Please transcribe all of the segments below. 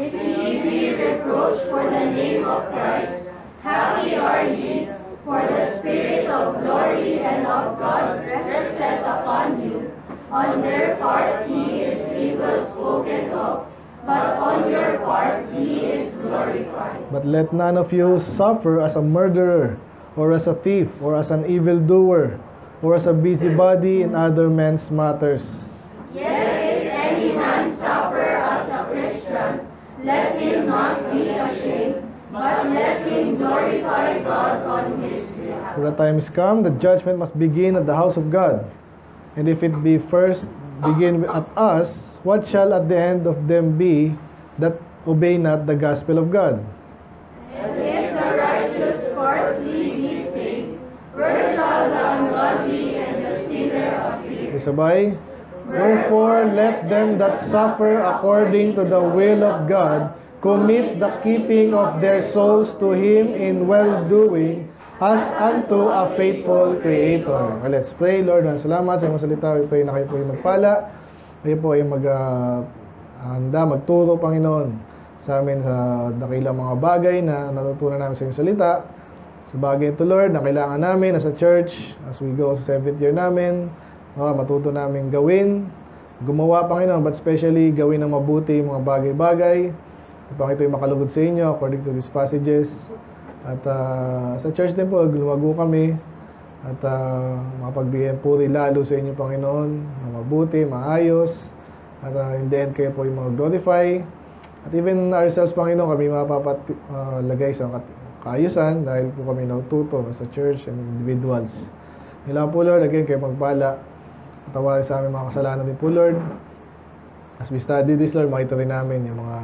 If ye be reproached for the name of Christ, happy are ye, for the Spirit of glory and of God resteth upon you. On their part he is evil spoken of, but on your part he is glorified. But let none of you suffer as a murderer, or as a thief, or as an evildoer, or as a busybody in other men's matters. Yet if any man suffer as a Christian, let him not be ashamed, but let him glorify God on his behalf. For the time is come, the judgment must begin at the house of God. And if it be first begin at us, what shall at the end of them be that obey not the gospel of God? And if the righteous scarcely be saved, where shall the ungodly and the sinner appear? Sabay, wherefore let them that suffer according to the will of God commit the keeping of their souls to Him in well-doing, as unto a faithful Creator. Okay, let's pray. Lord, salamat sa iyong salita. We pray na kayo po yung magpala. Kayo po ay handa, magturo, Panginoon, sa amin sa dakilang mga bagay na natutunan namin sa iyong salita. Sa bagay ito, Lord, na kailangan namin as a church, as we go sa 7th year namin, matuto namin gawin, gumawa, Panginoon, but especially gawin ng mabuti yung mga bagay-bagay. Upang ito'y makalugod sa inyo according to these passages. At sa church din po, lumago kami at mapagbigyan puri lalo sa inyo, Panginoon, na mabuti, maayos, at in the end kayo po yung mag-glorify. At even ourselves, Panginoon, kami mapapalagay sa kaayusan dahil po kami natuto sa church and individuals. Nila po, Lord, again, kayo magpala. Patawarin sa aming mga kasalanan din po, Lord. As we study this, Lord, makita rin namin yung mga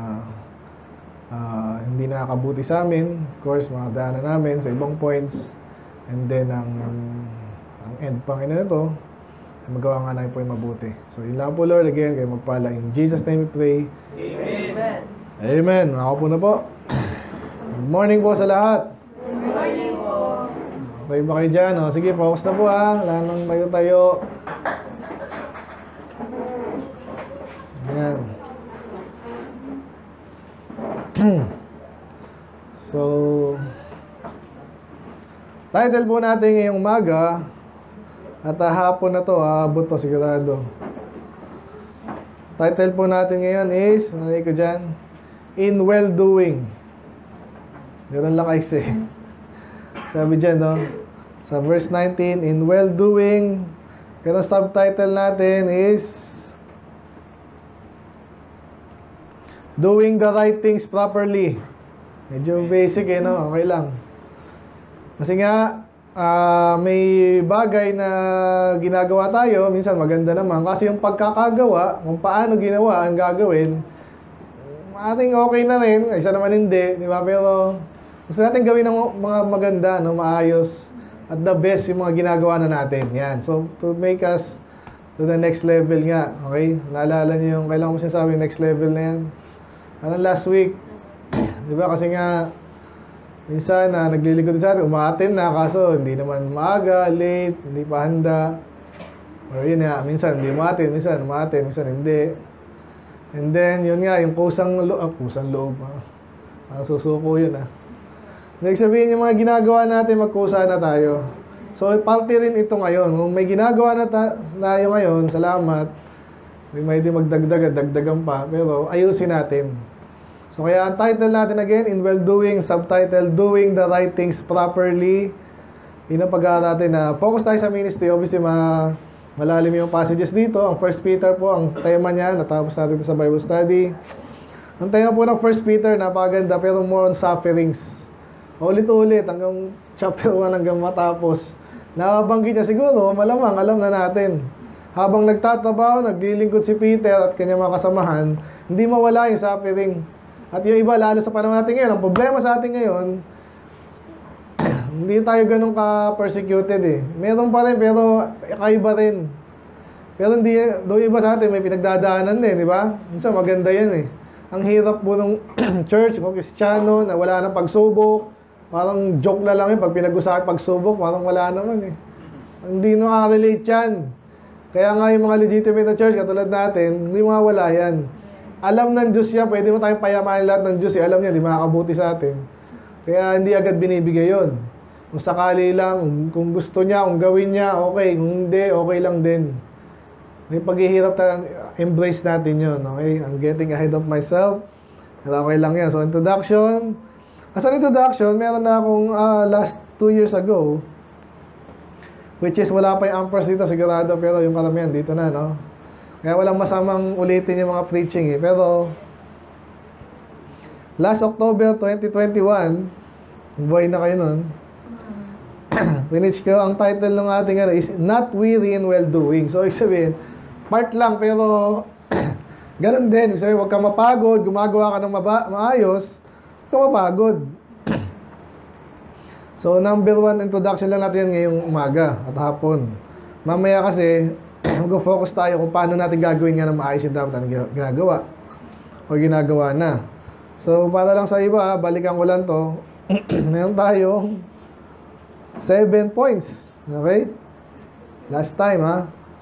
hindi nakakabuti sa amin. Of course, mga daanan namin sa ibang points. And then, ang end Panginoon ito, magawa nga namin po yung mabuti. So, yun lang po, Lord, again, kayo magpala. In Jesus' name we pray. Amen. Amen. Makaupo na po. Good morning po sa lahat. Good morning po. Okay ba kayo dyan? O, sige, focus na po ha. Wala nang tayo-tayo. Ayan. So, title po natin ngayong umaga at hapon na to, aabot to sigurado. Title po natin ngayon is, nalay ko dyan, In Well-Doing. Ganun lang kasi. Sabi dyan, no? Sa verse 19, In Well-Doing. Pero subtitle natin is Doing the right things properly. Medyo basic no? Okay lang. Kasi nga, may bagay na ginagawa tayo, minsan maganda naman. Kasi yung pagkakagawa, kung paano ginawa ang gagawin, ating okay na rin. Isa naman hindi, di ba? Pero gusto natin gawin ng mga maganda, no? Maayos. At the best yung mga ginagawa na natin. Yan. So, to make us to the next level nga. Okay? Naalala niyo yung kailangan mo sinasabi yung next level na yan? Last week, di ba? Kasi nga, minsan naglilingkod sa atin, umaattend na, kaso hindi naman maaga, late, hindi pa handa. Or yun nga, minsan hindi umaattend, minsan umaattend, minsan hindi. And then, yun nga, yung kusang loob. Susuko yun Next sabihin, yung mga ginagawa natin, magkusa na tayo. So, parte rin ito ngayon. Kung may ginagawa na tayo ngayon, salamat. May di magdagdag at dagdagan pa, pero ayusin natin. So kaya ang title natin again, In Well-Doing, subtitle, Doing the Right Things Properly. Yun ang pag-aaral natin na focus tayo sa ministry. Obviously, malalim yung passages dito. Ang 1 Peter po, ang tema niya, natapos natin ito sa Bible study. Ang tema po ng 1 Peter, napaganda, pero more on sufferings. Ulit-ulit, hanggang chapter 1 hanggang matapos. Nakabanggit niya siguro, malamang, alam na natin. Habang nagtatrabaho, naglilingkod si Peter at kanyang mga kasamahan, hindi mawala yung suffering. At yung iba, lalo sa panahon natin ngayon, ang problema sa atin ngayon, hindi tayo ganun ka-persecuted Meron pa rin, pero kakaiba rin. Pero hindi, doon iba sa atin, may pinagdadaanan di ba? Minsan maganda yan Ang hirap po ng church, kung Kristiyano, na wala nang pagsubok. Parang joke na lang pag pinag-usapan pagsubok, parang wala naman Hindi nakaka-relate yan. Kaya nga yung mga legitimate na church, katulad natin, hindi mawawala yan. alam ng Diyos yan, pwede mo tayong payamanin lahat ng Diyos. Alam niya, di makakabuti sa atin. Kaya hindi agad binibigay yon. Kung sakali lang, kung gusto niya, kung gawin niya, okay. Kung hindi, okay lang din. May paghihirap tayo, embrace natin yun. Okay? I'm getting ahead of myself. Pero okay lang yan. So, introduction. As an introduction, meron na akong last 2 years ago, which is wala pa yung ampers dito, sigurado, pero yung karamihan dito na, no? Kaya walang masamang ulitin yung mga preaching, eh. Pero, last October 2021, buhay na kayo nun, finish ko, ang title ng ating is Not Weary in Well-Doing. So, ibig sabihin, part lang, pero ganun din. Ibig sabihin, huwag ka mapagod, gumagawa ka ng maayos, huwag ka mapagod. So, number 1 introduction lang natin ngayong umaga at hapon. Mamaya kasi, mag-focus tayo kung paano natin gagawin nga ng maayos yung dapat natin ginagawa o ginagawa na. So, para lang sa iba, balikan ko lang to. Meron tayong 7 points. Okay? Last time, ha?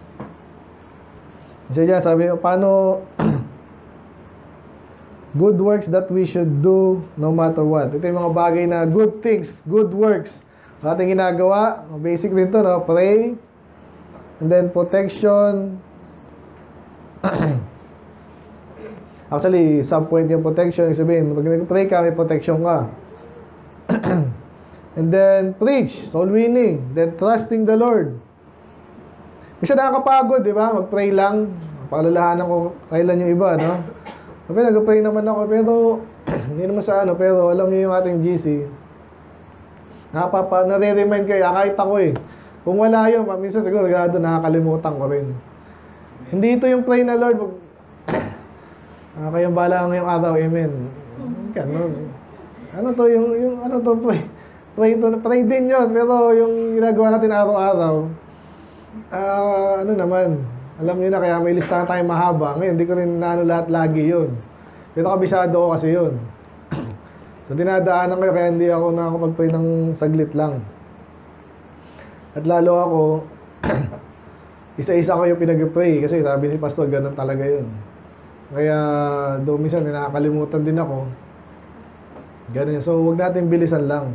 Kasi dyan, sabi ko, paano good works that we should do no matter what. Ito yung mga bagay na good things, good works. Ating ginagawa, basic din to, no? Pray, and then protection. Actually, some point yung protection. Ibig sabihin, pag nag-pray ka, may protection ka. And then, preach, soul winning. Then, trusting the Lord. Kasi nakakapagod, di ba? Mag-pray lang. Paalalahanan ko kailan yung iba, no? Sabi, nag-pray naman ako, pero hindi naman sa ano, pero alam niyo yung ating GC. Nare-remind kayo, kahit ako eh. Kung wala yun, minsan siguro nakakalimutan ko rin. Hindi ito yung pray na Lord. Kayong bala ngayong araw, amen. Ganun. Ano to, yung ano to, pray din yun, pero yung ginagawa natin araw-araw, ano naman, alam niyo na, kaya may listahan tayong mahaba. Ngayon, hindi ko rin naano lahat lagi yun. Pero kabisado ko kasi yun. So, dinadaanan ko, kaya hindi ako nakakapag-pray ng saglit lang. At lalo ako, isa-isa ko yung pinag-pray, kasi sabi ni Pastor, ganun talaga yun. Kaya, doon minsan, nakakalimutan din ako. Ganun yun. So, huwag natin bilisan lang.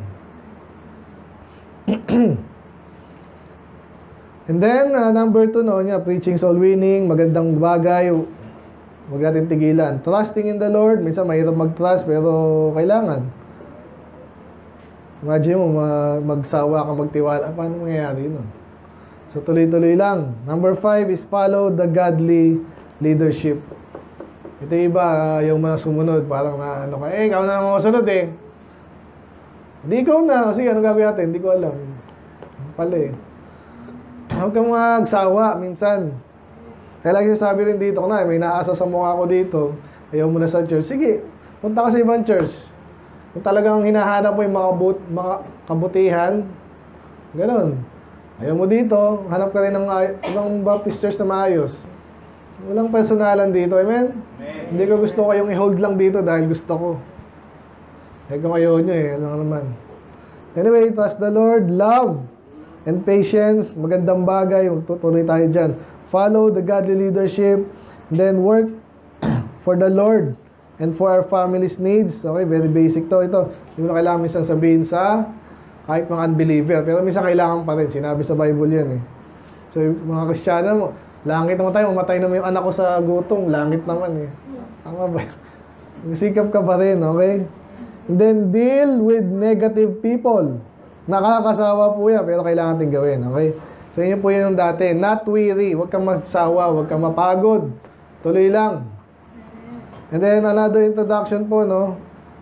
And then, number 2, no, preaching soul winning, magandang bagay, huwag natin tigilan. Trusting in the Lord, minsan mahirap mag-trust, pero kailangan. Imagine mo, magsawa ka, magtiwala, paano mangyayari yun? So, tuloy-tuloy lang. Number 5 is follow the godly leadership. Ito iba, yung mga sumunod, parang na, ano ka, ikaw na naman masunod eh. Hindi ikaw na, kasi ano gagawin natin, hindi ko alam. Pala eh. Huwag kang magsawa minsan. Kaya lagi sabi rin dito, na may naasa sa mukha ko dito, ayaw mo na sa church. Sige, punta ka sa ibang church. Kung talagang hinahanap mo yung mga kabutihan, gano'n. Ayaw mo dito, hanap ka rin ng ibang Baptist church na maayos. Walang personalan dito, amen? Hindi ko gusto kayong i-hold lang dito dahil gusto ko. Kaya kung ayaw nyo eh, alam naman. Anyway, trust the Lord, love, and patience, magandang bagay, tutuloy tayo dyan. Follow the godly leadership, and then work for the Lord and for our family's needs. Okay, very basic to. Ito, hindi mo na kailangan minsan sabihin sa kahit mga unbeliever, pero minsan kailangan pa rin. Sinabi sa Bible yan eh. So, yung mga Kristiyano, langit naman tayo, mamatay naman yung anak ko sa gutom, langit naman eh. Tama ba? Sikap ka pa rin, okay? And then, deal with negative people. Nakakasawa po yan, pero kailangan natin gawin, okay? So, yun po yun yung dati. Not weary. Huwag kang magsawa, huwag kang mapagod. Tuloy lang. And then, another introduction po, no?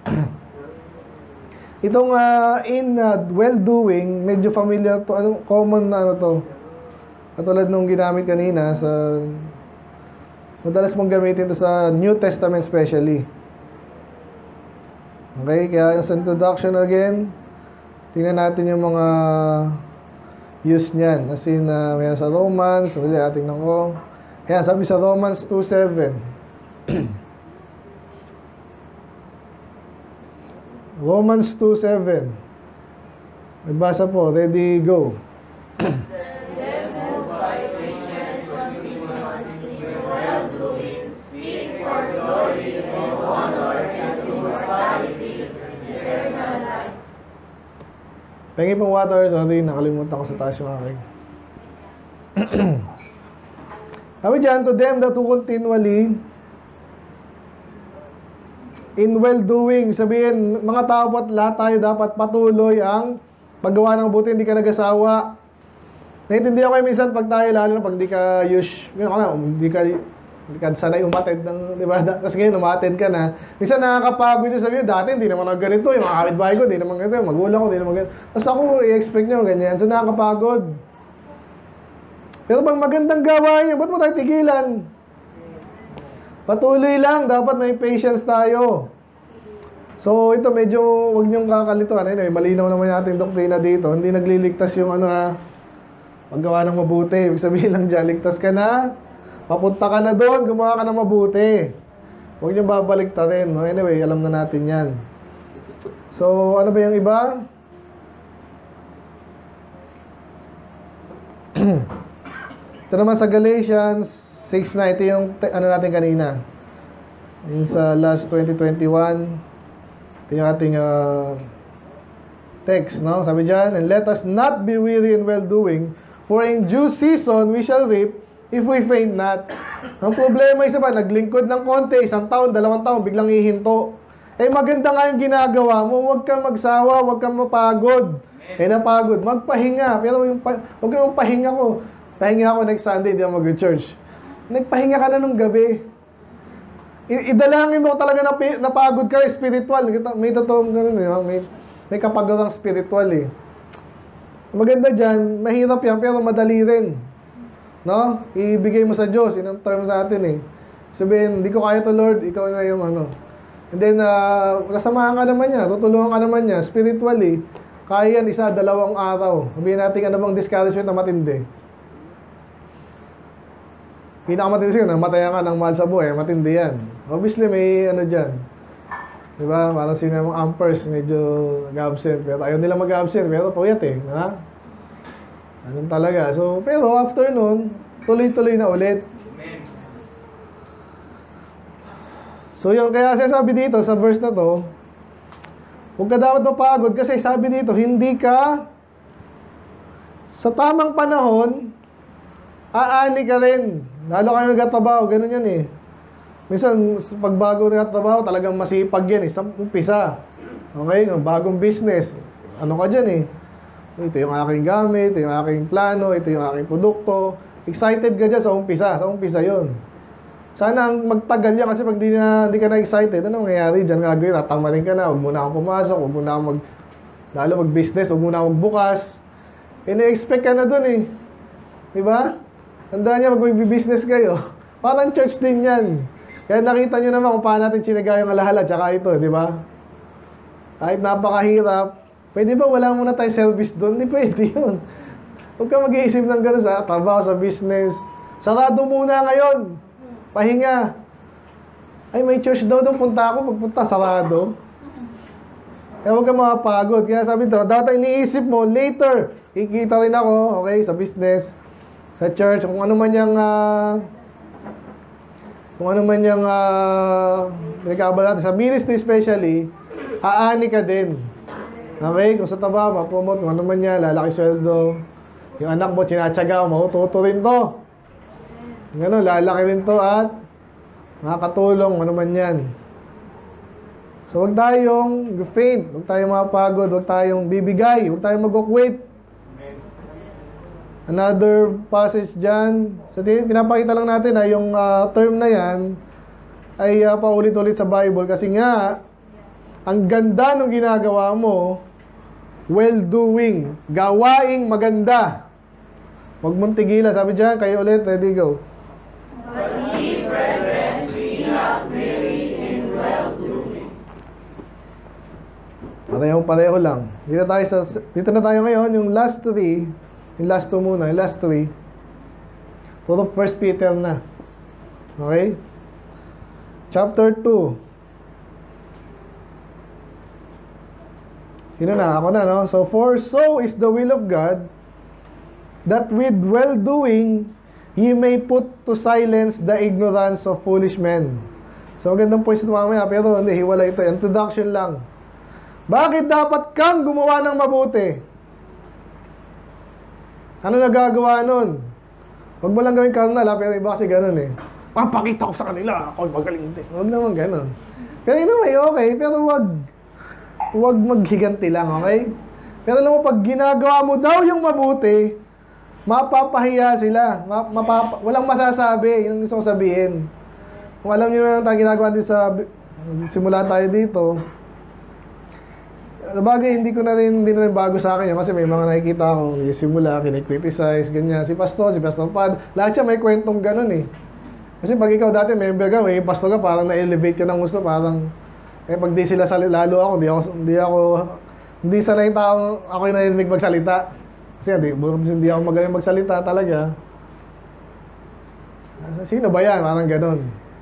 Itong well-doing, medyo familiar to, common na ano to. Katulad nung ginamit kanina sa madalas mong gamitin to sa New Testament especially. Okay, kaya sa introduction again, tingnan natin yung mga use niyan. As in, may sa Romans, tingnan ko. Ayan, sabi sa Romans 2:7. Romans 2:7. Magbasa po, ready, go. Glory Pengi pong water. Sorry, nakalimutan ko sa taas yung aking. Sabi dyan, to them that who continually in well-doing. Sabihin, mga tao at lahat tayo dapat patuloy ang paggawa ng buti, hindi ka nag-asawa. Naiintindihan ko kayo minsan pag tayo, lalo na pag hindi ka hindi ka sanay umatid ng, di ba? Kasi ngayon, umatid ka na. Minsan nakakapagod yung sabihin, dati hindi naman ako ganito, yung mga kapitbahay ko, hindi naman ganito, yung magulang ko, hindi naman ganito. Tapos ako, i-expect nyo, ganyan. So nakakapagod. Pero pag magandang gawain nyo, ba't mo tayo tigilan? Patuloy lang, dapat may patience tayo. So ito medyo, huwag nyong kakalituan. Anyway, malinaw naman yung ating doktrina dito. Hindi nagliligtas yung paggawa ng mabuti. Ibig sabihin lang dyan, ligtas ka na, papunta ka na doon, gumawa ka ng mabuti. Huwag nyong babaliktarin. No? Anyway, alam na natin yan. So, ano ba yung iba? Ito naman sa Galatians 6:9, ito yung natin kanina. Yung sa last 2021, ito yung ating text, no? Sabi dyan, and let us not be weary in well-doing, for in due season we shall reap if we faint not. Ang problema isa ba, naglingkod ng konti, 1 taon, 2 taon, biglang ihinto. Eh maganda nga yung ginagawa mo, huwag kang magsawa, huwag kang mapagod. Napagod, magpahinga. Pero huwag kang magpahinga ko. Pahinga ako next Sunday, hindi ako mag-church. Nagpahinga ka na nung gabi. Idalangin mo talaga napagod ka, spiritual. May totoong ganun, may kapagawang spiritual eh. Maganda dyan, mahirap yan, pero madali rin. No? Ibigay mo sa Diyos, yun ang term sa atin eh. Sabihin, hindi ko kaya to Lord, ikaw na yung And then, kasamahan ka naman niya, tutulungan ka naman niya, spiritually. Kaya yan, 1-2 araw. Sabihin natin, ano bang discouragement na matindi? Pinakamatindi siya, namatayan ka ng mahal sa buhay, matindi yan. Obviously, may dyan. Diba? Parang sino mga ampers, medyo nag-absent. Pero ayaw nila mag-absent, pero puyat eh. Ha? Ganun talaga. So, pero after nun, tuloy-tuloy na ulit. So, yun. Kaya sabi dito, sa verse na to, huwag ka dapat mapagod kasi sabi dito, hindi ka sa tamang panahon, aani ka rin. Lalo kayo nagtatrabaho, ganun yan eh. Minsan, pag bago nagtatrabaho, talagang masipag yan eh. Sa umpisa. Okay? Bagong business. Ano ka dyan eh. Ito yung aking gamit, ito yung aking plano, ito yung aking produkto. Excited ka dyan sa umpisa. Sa umpisa yun. Sana magtagal yan kasi pag di ka na-excited, ano mangyayari dyan gagawin? Tatamarin ka na, huwag muna akong pumasok, huwag muna akong lalo mag-business, huwag muna akong bukas. Ina-expect ka na dun eh. Diba? Tandaan niya, mag-business kayo. Parang church din yan. Kaya nakita nyo naman kung paano natin sinagay yung alahala, tsaka ito, di ba? Kahit napakahirap, pwede ba wala muna tayo service doon? Hindi pwede yun. Huwag ka mag-iisip ng gano'n sa trabaho, sa business. Sarado muna ngayon. Pahinga. Ay, may church daw punta ako. Pagpunta, sarado. Kaya huwag ka mapagod. Kaya sabi ito, dapat iniisip mo, later, kikita rin ako, okay, sa business, sa church, kung ano man yung pinagkabala natin, sa ministry especially, aani ka din. Okay? Kung sa trabaho, ma-promote, kung ano man yan, lalaki sweldo. Yung anak mo, tsinatsaga, mahututo rin to. Gano'n, lalaki rin to at makakatulong, ano man yan. So, huwag tayong faint, huwag tayong mapagod, huwag tayong bibigay, huwag tayong mag-quit. Another passage dyan, so pinapakita lang natin na yung term na yan ay paulit-ulit sa Bible kasi nga, ang ganda ng ginagawa mo, well-doing, gawaing maganda. Huwag mong tigilan. Sabi dyan, kayo ulit, ready, go. But ye, brethren, be not weary in well-doing. Pareho lang. Dito na tayo ngayon, yung last 3, yung last 2 muna, yung last 3. Puro 1 Peter na. Okay? Chapter 2. Sino na? Ako na, no? So, for so is the will of God, that with well-doing, ye may put to silence the ignorance of foolish men. So, magandang point ito mamaya, pero hindi, hiwala ito. Introduction lang. Bakit dapat kang gumawa ng mabuti? Ano nagagawa nun? Huwag mo lang gawin carnal, ha? Pero iba kasi ganun eh. Papakita ko sa kanila, ako'y magaling din. Huwag naman ganun. Pero anyway, okay, pero huwag maghiganti lang, okay? Pero alam mo, pag ginagawa mo daw yung mabuti, mapapahiya sila. Walang masasabi, yun ang gusto kong sabihin. Kung alam niyo naman tayo ginagawa din sa simula tayo dito, sabagay, hindi na rin bago sa akin yun kasi may mga nakikita ako, simula, kinikriticize, ganyan. Si Pastor Pad, lahat siya may kwentong ganun eh. Kasi pag ikaw dati member ka, may pastor ka, parang na-elevate ka ng gusto, parang, pag di sila lalo ako, hindi sanay taong ako yung narinig magsalita. Kasi hindi ako magaling magsalita talaga. Sino ba yan? Parang ganun.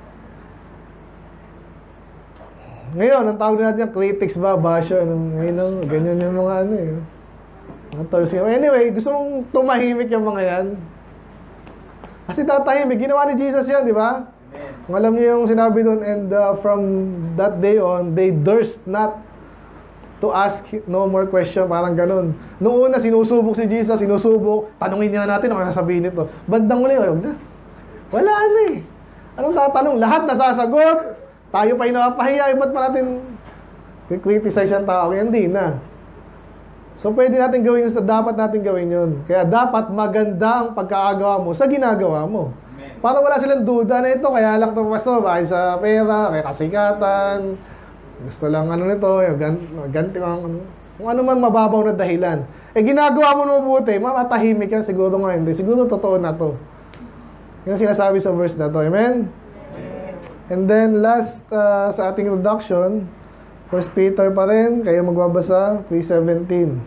Ngayon, ang tawag natin yung critics ba, basher, ngayon, ganyan yung mga ano eh. Anyway, gusto mong tumahimik yung mga yan. Kasi tatahimik, ginawa ni Jesus yan, di ba? Kung alam niyo yung sinabi doon, and from that day on, they durst not to ask no more question, parang ganun. Noong una, sinusubok si Jesus, tanungin niya natin ano sasabihin nito. Bandang uli, wag na. Wala na eh. Anong tatanong? Lahat nasasagot. Tayo pa yung nakapahiya, ba't pa natin criticize yung tao? Hindi na. So, pwede natin gawin yun, dapat natin gawin yun. Kaya dapat maganda ang pagkakagawa mo sa ginagawa mo. Amen. Para wala silang duda na ito, kaya lang ito, Pastor, bakit sa pera, kaya kasikatan, gusto lang ano nito, ganti kung ano man mababaw na dahilan. Ginagawa mo mabuti, mamatahimik yan, siguro nga hindi. Siguro totoo na to. Yan sinasabi sa verse na to. Amen? And then last sa ating introduction, 1 Peter pa rin, kayo magbabasa, 3:17.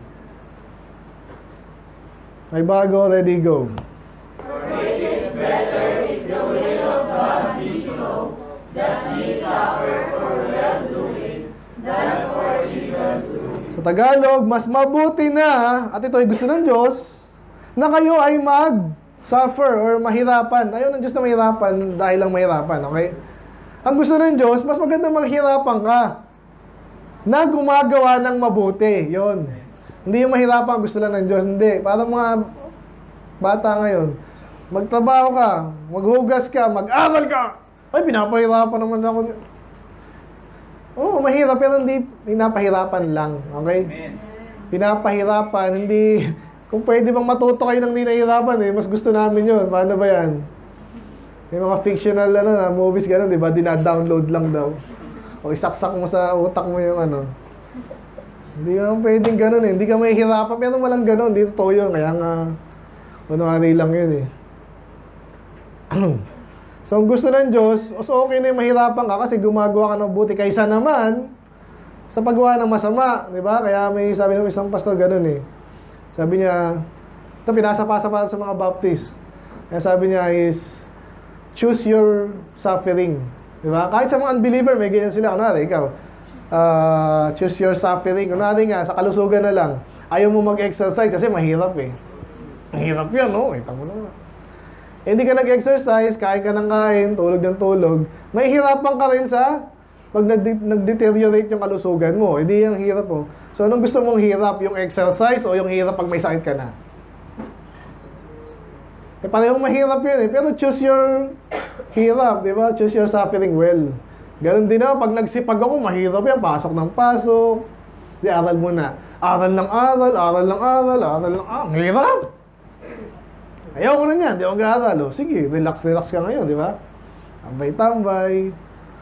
May bago, ready, go. For it is better if the will of God be so, that ye suffer for well-doing, than for evil-doing. Sa Tagalog, mas mabuti na, at ito ay gusto ng Diyos, na kayo ay mag-suffer or mahirapan. Ayaw ng Diyos na mahirapan dahil lang mahirapan, okay? Ang gusto ng Diyos, mas maganda maghirapan ka na gumagawa ng mabuti. Yon. Hindi yung mahirapan, gusto lang ng Diyos. Hindi. Para mga bata ngayon, magtrabaho ka, maghugas ka, mag-aral ka. Ay, pinapahirapan naman ako. Oo, mahirap, pero hindi pinapahirapan lang. Okay? Pinapahirapan, hindi... Kung pwede bang matuto kayo ng hindi nahihirapan, mas gusto namin yun. Paano ba yan? May mga fictional movies gano'n, di ba? Dina-download lang daw. O isaksak mo sa utak mo yung ano. Hindi naman pwedeng gano'n eh. Hindi ka mahihirapan, pero walang gano'n. Hindi totoo yun. Kaya nga, kunwari lang yun eh. So, ang gusto ng Diyos, so okay na yung mahirapan ka kasi gumagawa ka ng buti. Kaysa naman, sa paggawa ng masama, di ba? Kaya may sabi ng isang pastor gano'n eh. Sabi niya, ito pinasa-pasa pa sa mga Baptist. Kaya sabi niya is, choose your suffering. Diba? Kahit sa mga unbeliever, may ganyan sila. Kunwari, ikaw, choose your suffering. Kunwari nga, sa kalusugan na lang, ayaw mo mag-exercise kasi mahirap eh. Mahirap yan, no? Ito mo naman. Hindi ka nag-exercise, kain ka ng kain, tulog ng tulog, mahihirapan ka rin sa pag nag-deteriorate yung kalusugan mo. Hindi yung hirap mo. So, anong gusto mong hirap? Yung exercise o yung hirap pag may sakit ka na? Parehong mahirap yun eh. Pero choose your hirap, di ba? Choose your suffering well. Ganon din na, pag nagsipag ako, mahirap yan. Pasok ng pasok. Di, aral muna. Aral ng aral, aral ng aral, aral ng aral. Ang hirap! Ayaw ko na yan, di ako mag-aaral. O, sige, relax ka ngayon, di ba? Tambay-tambay.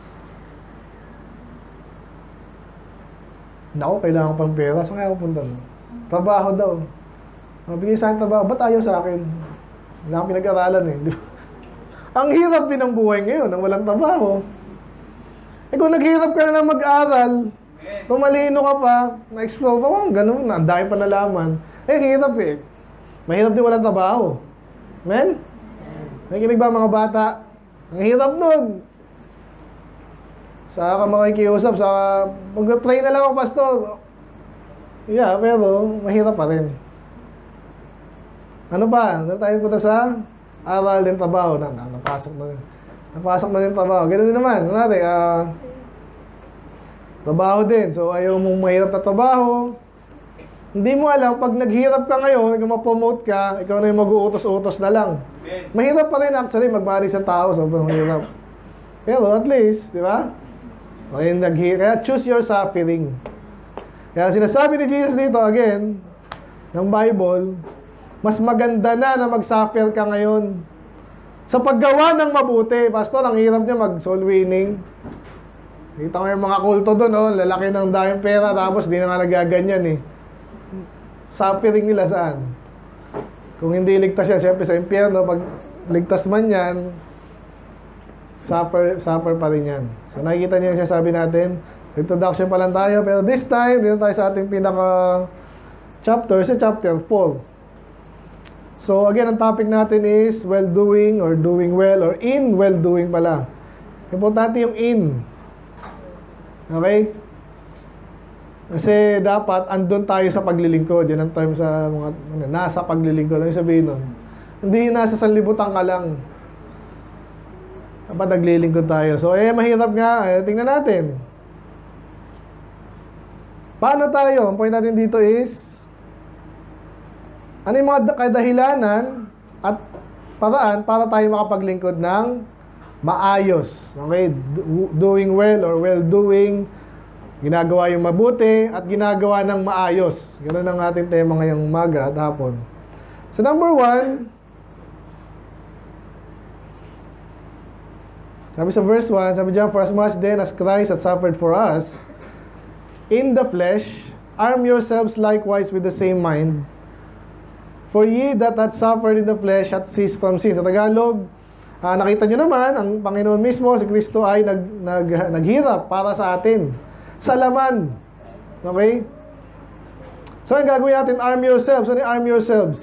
Naku, kailangan ko pang pera. Saan kaya ako punta? Trabaho daw. Mabigay sa akin trabaho. Ba't ayaw sa akin? Hindi ako pinag-aralan eh. Di ba? Ang hirap din ng buhay ngayon, nang walang trabaho. Kung naghirap ka na mag-aral, tumalino ka pa, na-explore pa, ganun, ang dami pa nalaman. Hirap eh. Mahirap din walang trabaho. Men? Nakikinig ba mga bata? Ang hirap nun. Saka ka makikiusap, saka mag-pray na lang ako, pastor. Yeah, pero mahirap pa rin. Ano ba? Ano tayo punta sa aral din trabaho? Napasok na rin. Napasok na din trabaho. Ganun din naman. Kunwari, trabaho din. So, ayaw mong mahirap na trabaho. Hindi mo alam, pag naghirap ka ngayon, ikaw ma-promote ka, ikaw na yung mag-uutos-utos na lang. Mahirap pa rin actually magmaris ang tao, sobrang hirap. Pero at least, di ba? Kaya choose your suffering. Kaya sinasabi ni Jesus dito, again, ng Bible, mas maganda na mag-suffer ka ngayon sa paggawa ng mabuti. Pastor, ang hirap niya mag-soul winning. Kita ko yung mga kulto doon, oh, lalaki ng daming pera, tapos di na nga nagaganyan eh. Suffering nila saan? Kung hindi ligtas yan, siyempre sa impyerno, pag ligtas man yan, suffer pa rin yan. So nakikita niyo yung sinasabi natin. Introduction pa lang tayo, pero this time, dito tayo sa ating pinaka-chapter, sa chapter 4. So again, ang topic natin is well-doing or doing well or in well-doing pala. Importante yung in. Okay? Kasi dapat andun tayo sa paglilingkod. Yan ang term sa mga nasa paglilingkod. Ano yung sabihin nun? Hindi nasa sanlibutan ka lang. Dapat naglilingkod tayo. So, mahirap nga. Tingnan natin. Paano tayo? Ang point natin dito is, ano yung mga kadahilanan at paraan para tayo makapaglingkod ng maayos. Okay? Doing well or well-doing. Ginagawa yung mabuti at ginagawa ng maayos. Ganun ang ating tema ngayong umaga at hapon. So number 1, sabi sa verse 1, sabi diyan, for as much then as Christ hath suffered for us in the flesh, arm yourselves likewise with the same mind. For ye that hath suffered in the flesh hath ceased from sin. Sa Tagalog, nakita nyo naman, ang Panginoon mismo, si Kristo ay naghirap para sa atin. Sa laman. Okay? So, ang gagawin natin, arm yourselves. Ano yung arm yourselves?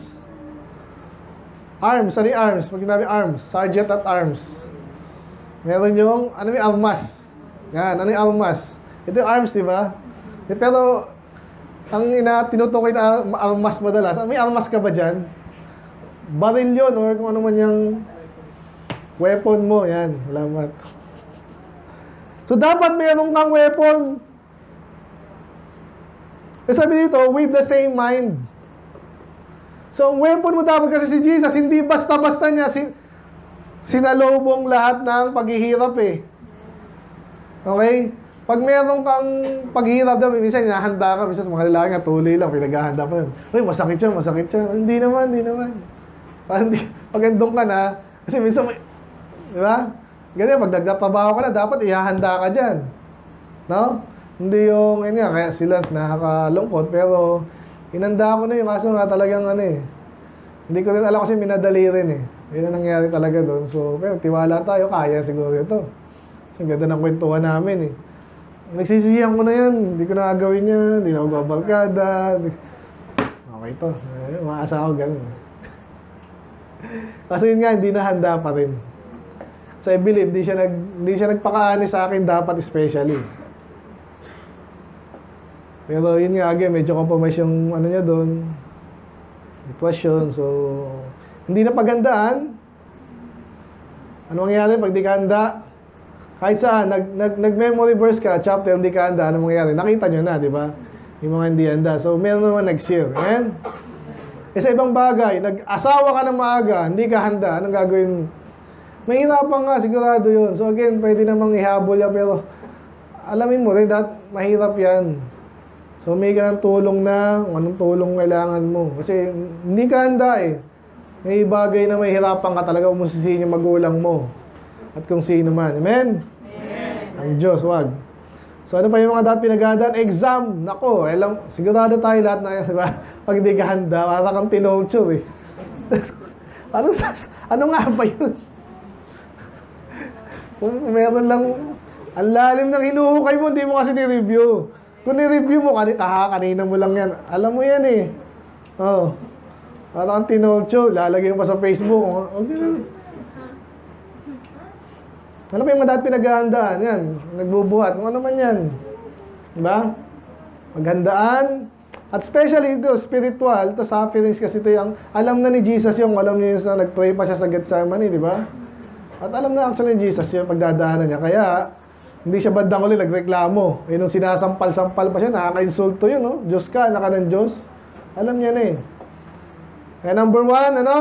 Arms. Ano yung arms? Pag sinabi arms, sergeant at arms. Meron yung, ano yung armas? Yan, ano yung armas? Ito yung arms, di ba? Pero, ang tinutukoy na armas madalas, may armas ka ba dyan? Baril yun, or kung ano man yung weapon mo. Yan, salamat. So, dapat meron kang weapon. Sabi dito, with the same mind. So, ang weapon mo dapat kasi si Jesus, hindi basta-basta niya sinalubong lahat ng paghihirap eh. Okay? Pag meron kang paghihirap, minsan hinahanda ka, minsan mga lalaki nga tuloy lang, pinaghahanda pa yun. Uy, masakit yan, masakit yan. Hindi naman. Pag andong ka na, kasi minsan may, di ba? Ganyan, pag nagtatrabaho ka na, dapat ihahanda ka dyan. No? Hindi yung, kaya sila nakakalungkot, pero inanda ko na yung kaso nga talagang hindi ko rin alam kasi minadali rin eh. Yun ang nangyari talaga doon. So, pero tiwala tayo, kaya siguro ito. Kasi ganda ng kwentuhan namin eh. Nagsisisihan ko na yan, hindi ko na gagawin yan, hindi na ako babalkada. Okay to, maasa ako ganun. Kasi yun nga, hindi na handa pa rin. So I believe, hindi siya nagpakaani sa akin dapat especially. Pero yun nga, again, medyo compromise yung niya doon. Situation, so hindi na pagandaan. Ano mangyayari pag di ka handa? Kahit saan, nag-memory verse ka, chapter, hindi ka handa, ano mangyayari? Nakita nyo na, di ba? Yung mga hindi handa. So meron naman nag-share. Amen? Sa ibang bagay, nag-asawa ka ng maaga, hindi ka handa, anong gagawin mo? Mahirapan nga, sigurado yun. So again, pwede namang ihabol yan, pero alamin mo rin, mahirap yan. So may ka ng tulong na, kung anong tulong kailangan mo. Kasi hindi ka handa eh. May bagay na mahirapan ka talaga, umusisihin yung magulang mo. At kung sino man. Amen? Amen. Ang Diyos, wag. So ano pa yung mga dapat pinaghandaan? Exam. Nako, sigurado tayo lahat na, diba? Pag hindi ka handa, para kang tinulture eh. Ano nga ba yun? Kung meron lang, ang lalim ng hinuhukay mo, hindi mo kasi ni-review. Kung ni-review mo, kanina mo lang yan. Alam mo yan eh. Oh. Parang tinulcho, lalagay mo pa sa Facebook. Okay. Ano pa yung mga dapat pinaghahandaan? Yan, nagbubuhat. Kung ano man yan. Diba? Maghandaan. At especially ito, spiritual, ito sufferings kasi ito yung, alam na ni Jesus yung, alam niya yung nag-pray pa siya sa Gethsemane, di ba? At alam na actually ni Jesus yung pagdadaanan niya. Kaya, hindi siya bandang uli nagreklamo. Eh, nung sinasampal-sampal pa siya, nakaka-insulto yun, no? Diyos ka, anak ka ng Diyos. Alam niya na eh. Kaya number 1, ano?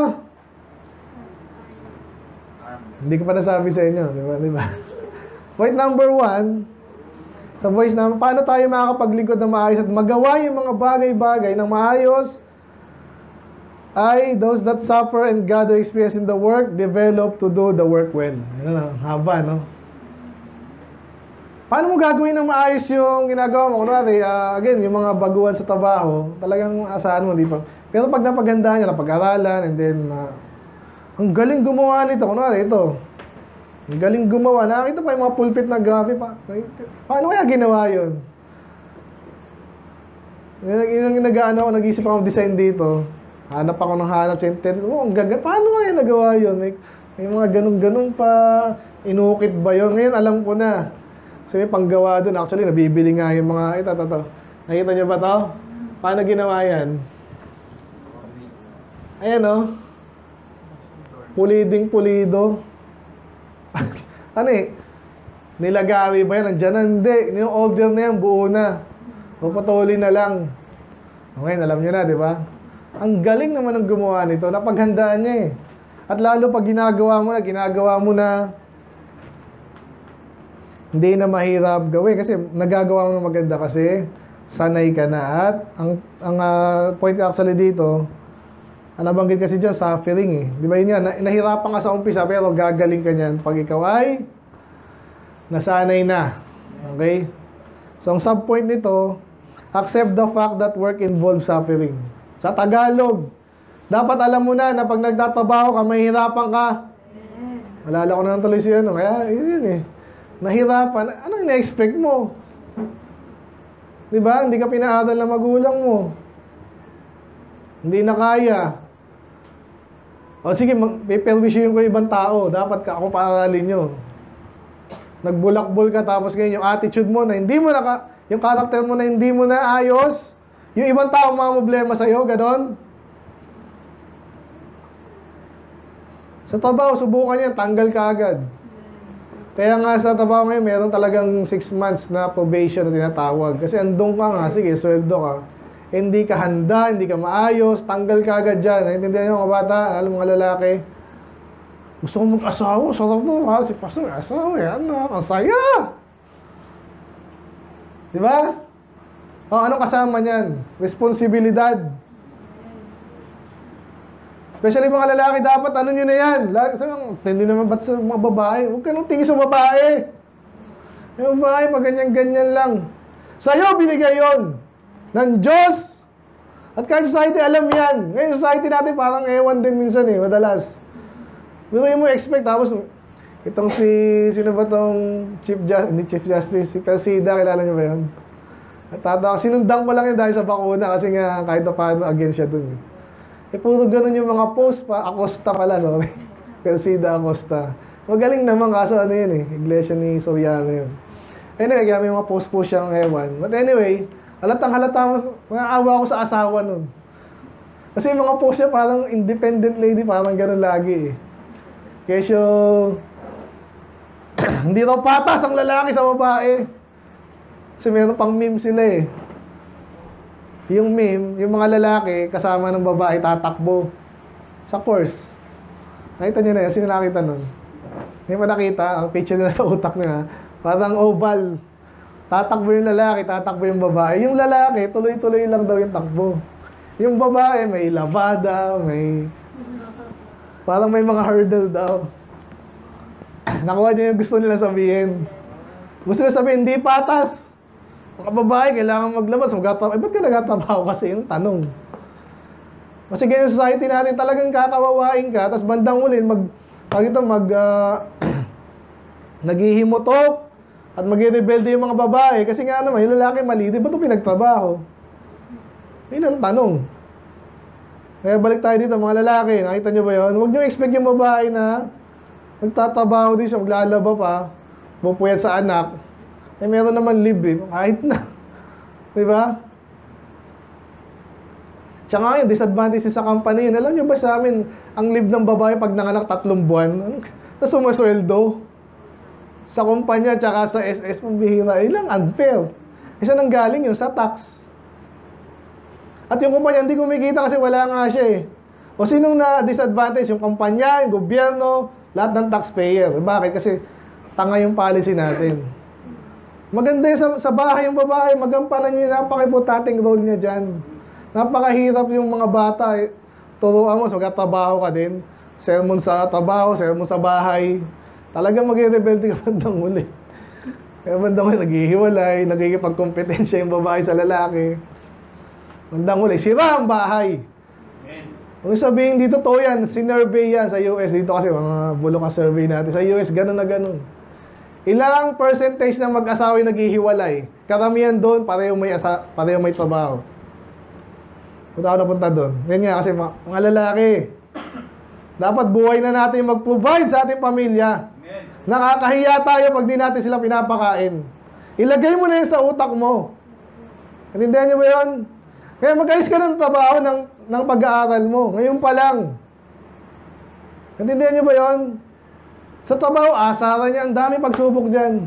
Hindi ko pa nasabi sa inyo, di ba? Di ba? Point number 1, sa voice namin, paano tayo makakapaglingkod ng maayos at magawa yung mga bagay-bagay ng maayos ay those that suffer and gather experience in the work, develop to do the work well. Ano na, haba, no? Paano mo gagawin ng maayos yung ginagawa mo? Kunwari, again, yung mga baguhan sa trabaho, talagang asahan mo, di pa. Pero pag napaganda niya, napag-aralan, and then, ang galing gumawa nito. Kunwari, ito. Ang galing gumawa. Nakakita pa yung mga pulpit na graphic pa. Paano kaya ginawa yun? Yung nag-ano ako, nag-isip ako ng design dito. Hanap ako ng hanap sa internet. Oh, ang gaga. Paano kaya nagawa yun? May mga ganun-ganun pa. Inukit ba yun? Ngayon, alam ko na. Kasi may panggawa dun. Actually, nabibili nga yung mga... Ito. Nakita niyo ba to? Paano ginawa yan? Ayan, oh. Puliding-pulido. Ano eh? Nilagari ba yan? Nandiyan na, hindi. Yung order na yan, buo na. Puputulin na lang. Okay, alam nyo na, di ba? Ang galing naman ng gumawa nito. Napaghandaan niya eh. At lalo pag ginagawa mo na, hindi na mahirap gawin. Kasi nagagawa mo na maganda kasi sanay ka na. At ang point actually dito, ang nabanggit kasi dyan, suffering eh. Di ba yun nga, nahirapan ka sa umpisa pero gagaling ka niyan pag ikaw ay nasanay na. Okay? So, ang subpoint nito, accept the fact that work involves suffering. Sa Tagalog, dapat alam mo na pag nagtatrabaho ka, mahihirapan ka. Malala ko na tuloy siya, no? Kaya, yun eh. Nahirapan. Ano yung na-expect mo? Di ba? Hindi ka pinaaral ng magulang mo. Hindi na kaya. O sige, piperwisyon ko ibang tao. Dapat ako paaralin nyo. Nagbulakbol ka tapos ngayon yung attitude mo na hindi mo na, yung karakter mo na hindi mo na ayos, yung ibang tao mga problema sa'yo, ganon. Sa trabaho, subukan yan, tanggal ka agad. Kaya nga sa trabaho ngayon, meron talagang 6 months na probation na tinatawag. Kasi andun ka nga, sige, sweldo ka. Hindi ka handa, hindi ka maayos, tanggal ka agad dyan. Naintindihan nyo mga bata, alam mga lalaki. Gusto ko mag-asawa, sarap to ha, si Pastor, asawa yan na, ang saya! Di ba? O, anong kasama niyan? Responsibilidad. Especially mga lalaki, dapat ano nyo na yan? Hindi naman ba't sa mga babae? Huwag ka nang tingin sa babae. Yung babae, pag ganyan-ganyan lang. Sa'yo, binigay yon ng Diyos. At kahit society, alam yan. Ngayon, society natin parang ewan din minsan eh, madalas. Pero yung mo expect, tapos itong sino ba tong Chief Justice, si Calcida, kilala nyo ba yun? At tatawa, sinundan ko lang yun dahil sa bakuna kasi nga kahit na paano against siya dun. Eh, puro ganun yung mga post pa, Acosta pala, sorry. Calcida Acosta. Magaling naman kaso ano yun eh, iglesia ni Soriano yun. Anyway, kaya may mga post-post siyang ewan. But anyway, halatang-halata, maawa ako sa asawa nun. Kasi yung mga post niya parang independent lady, parang ganun lagi eh. Kesyo, hindi raw patas ang lalaki sa babae. Kasi meron pang meme sila eh. Yung meme, yung mga lalaki kasama ng babae tatakbo sa course. Nakita niyo na yun? Sino nakita nun? Hindi pa nakita, ang picture nila sa utak niya. Parang oval. Tatakbo yung lalaki, tatakbo yung babae. Yung lalaki, tuloy-tuloy lang daw yung takbo. Yung babae, may labada, may... Parang may mga hurdle daw. Nakuha niyo yung gusto nila sabihin. Gusto nila sabihin, hindi patas. Mga babae, kailangan maglabas. Ba't ka nagtatrabaho kasi? Yung tanong. Kasi ganyan society natin, talagang kakawawain ka, tapos bandang ulin, naghihimutok at mag-rebelde yung mga babae. Kasi nga naman, yung lalaki mali, di ba ito pinagtrabaho? Yun ang tanong. Kaya balik tayo dito, mga lalaki, nakita nyo ba yun? Huwag nyo expect yung babae na nagtatrabaho din siya, maglalaba pa, pupuyat sa anak. Eh, meron naman leave eh, kahit na. Diba? Tsaka yung disadvantage sa company yun. Alam nyo ba sa amin, ang leave ng babae pag nanganak 3 buwan, na sumasweldo sa kumpanya tsaka sa SS, mabihira. Ilang unfair. Isa nang galing yun sa tax. At yung kumpanya hindi kumikita kasi wala nga siya eh. O sinong na-disadvantage? Yung kumpanya, yung gobyerno, lahat ng taxpayer. Bakit? Kasi tanga yung policy natin. Maganda yung sa bahay yung babae, magampanan niya, napaka-importanting role niya dyan. Napakahirap yung mga bata. Turuan mo, magtatrabaho ka din. Sermon sa trabaho, sermon sa bahay. Talagang mag-rebelde ka bandang uli. Kaya bandang uli, naghihiwalay, nagkikipagkompetensya yung babae sa lalaki. Bandang uli, sira ang bahay. Kung sabihin dito, to yan, sinurvey yan sa US. Dito kasi mga bulok ang survey natin. Sa US, ganun na ganun. Ilang percentage ng mag-asawa yung naghihiwalay? Karamihan doon, pareho may trabaho. Punta ako napunta doon. Yan nga kasi mga lalaki. Dapat buhay na natin mag-provide sa ating pamilya. Nakakahiya tayo pag di natin sila pinapakain. Ilagay mo na yun sa utak mo. Natindihan niyo ba yun? Kaya mag-ayos ka ng trabaho ng pag-aaral mo. Ngayon pa lang. Natindihan niyo ba yun? Sa trabaho, asaran niya. Ang dami pagsubok dyan.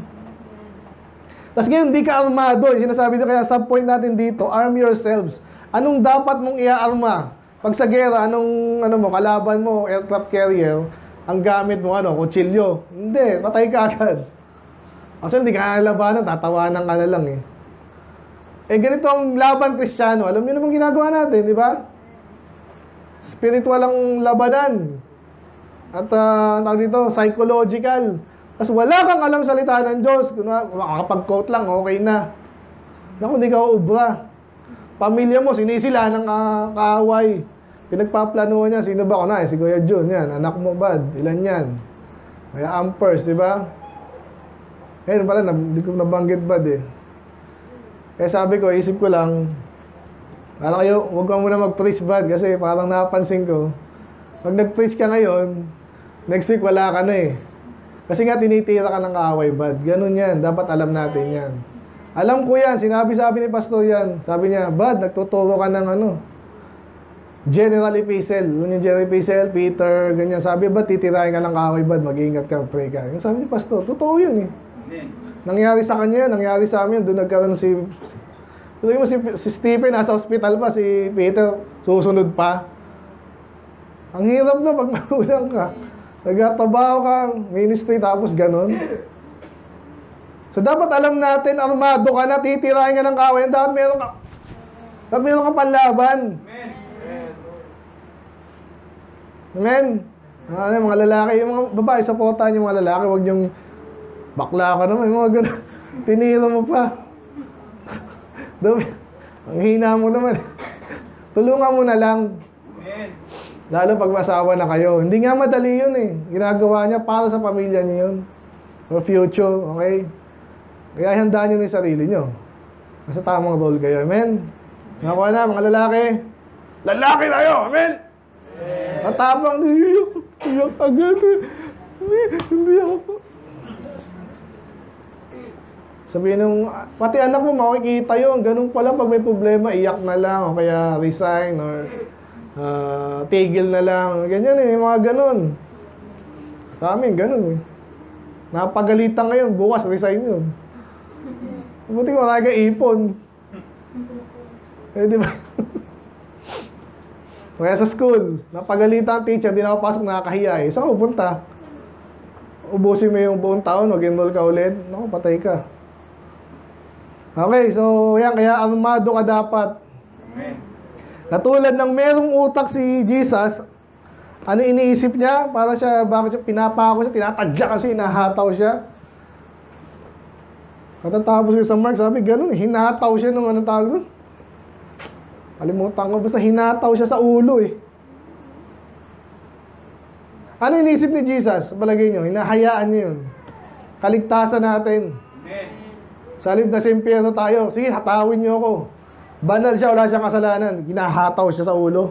Tapos ngayon, di ka armado. Sinasabi nyo kaya sub-point natin dito, arm yourselves. Anong dapat mong iaarma? Pag sa gera, anong kalaban mo, aircraft carrier, ang gamit mo, kutsilyo. Hindi, patay ka agad. Actually, hindi ka labanan, tatawanan ka na lang eh. Ganito ang laban Kristiyano. Alam niyo naman ginagawa natin, di ba? Spiritual ang labanan. At tawag dito, psychological. Tapos wala kang alam salita ng Diyos. Kung makakapag-quote lang, okay na. Naku, hindi ka uubra. Pamilya mo, sinisila ng kaaway. Pinagpaplanuhan niya, sino ba? Si Kuya Jun, yan. Anak mo, bad. Ilan yan? Kaya Ampers, di ba? Ngayon pala, hindi ko nabanggit bad eh. Kaya sabi ko, isip ko lang, parang kayo, huwag ka muna mag-preach bad kasi parang napansin ko, pag nag-preach ka ngayon, next week wala ka na eh. Kasi nga tinitira ka ng kaaway bad. Ganun yan, dapat alam natin yan. Alam ko yan, sabi ni Pastor yan. Sabi niya, bad, nagtuturo ka ng General Epistle. Yung General Epistle, Peter, ganyan. Sabi, bad, titirahin ka ng kaaway bad, mag-iingat ka, pray ka. Yung sabi ni Pastor, totoo yun eh. Nangyari sa kanya, nangyari sa amin, doon nagkaroon si Stephen, nasa hospital pa, si Peter, susunod pa. Ang hirap na pag magulang ka. Nagtatrabaho ka, ministry, tapos ganun. So, dapat alam natin, armado ka na, titirahin ka ng kaaway, dapat meron ka panlaban. Amen? Yung mga lalaki, yung mga babae, supportan yung mga lalaki, huwag yung bakla ka naman, yung mga gano'n. Tinira mo pa. Ang hina mo naman. Tulungan mo na lang. Lalo pag masawa na kayo. Hindi nga madali yun eh. Ginagawa niya para sa pamilya niya yun. For future, okay? Kaya handaan nyo yung sarili nyo. Nasa tamang role kayo. Amen? Nakuha na, mga lalaki. Lalaki tayo! Amen? Matapang. Iyak agad. Hindi ako. Sabihin nung, pati anak mo makikita yun. Ganun pala pag may problema, iyak na lang. O kaya resign or tigil na lang. Ganyan eh, may mga ganun. Sa amin, ganun eh. Napagalitan ngayon, bukas resign yun. Buti ko marami kang ipon. Eh, di ba? Kaya sa school, napagalitan ang teacher, di na ako pasok, nakakahiya eh. Saan ka pupunta? Ubusin mo yung buong taon, mag-enroll ka ulit. Naku, patay ka. Okay, so yan, kaya armado ka dapat. Amen. Katulad ng merong utak si Jesus, ano iniisip niya? Para siya, bakit siya pinapako siya, tinatadya kasi, hinahataw siya. Katatapos ko sa Mark, sabi, ganun, hinataw siya nung anong tawag doon? Kalimutan ko, basta hinataw siya sa ulo eh. Ano iniisip ni Jesus? Palagay nyo, hinahayaan niyo yun. Kaligtasan natin. Amen. Sa halip na sa impyerno tayo, sige, hatawin niyo ako. Banal siya, wala siyang kasalanan. Ginahataw siya sa ulo.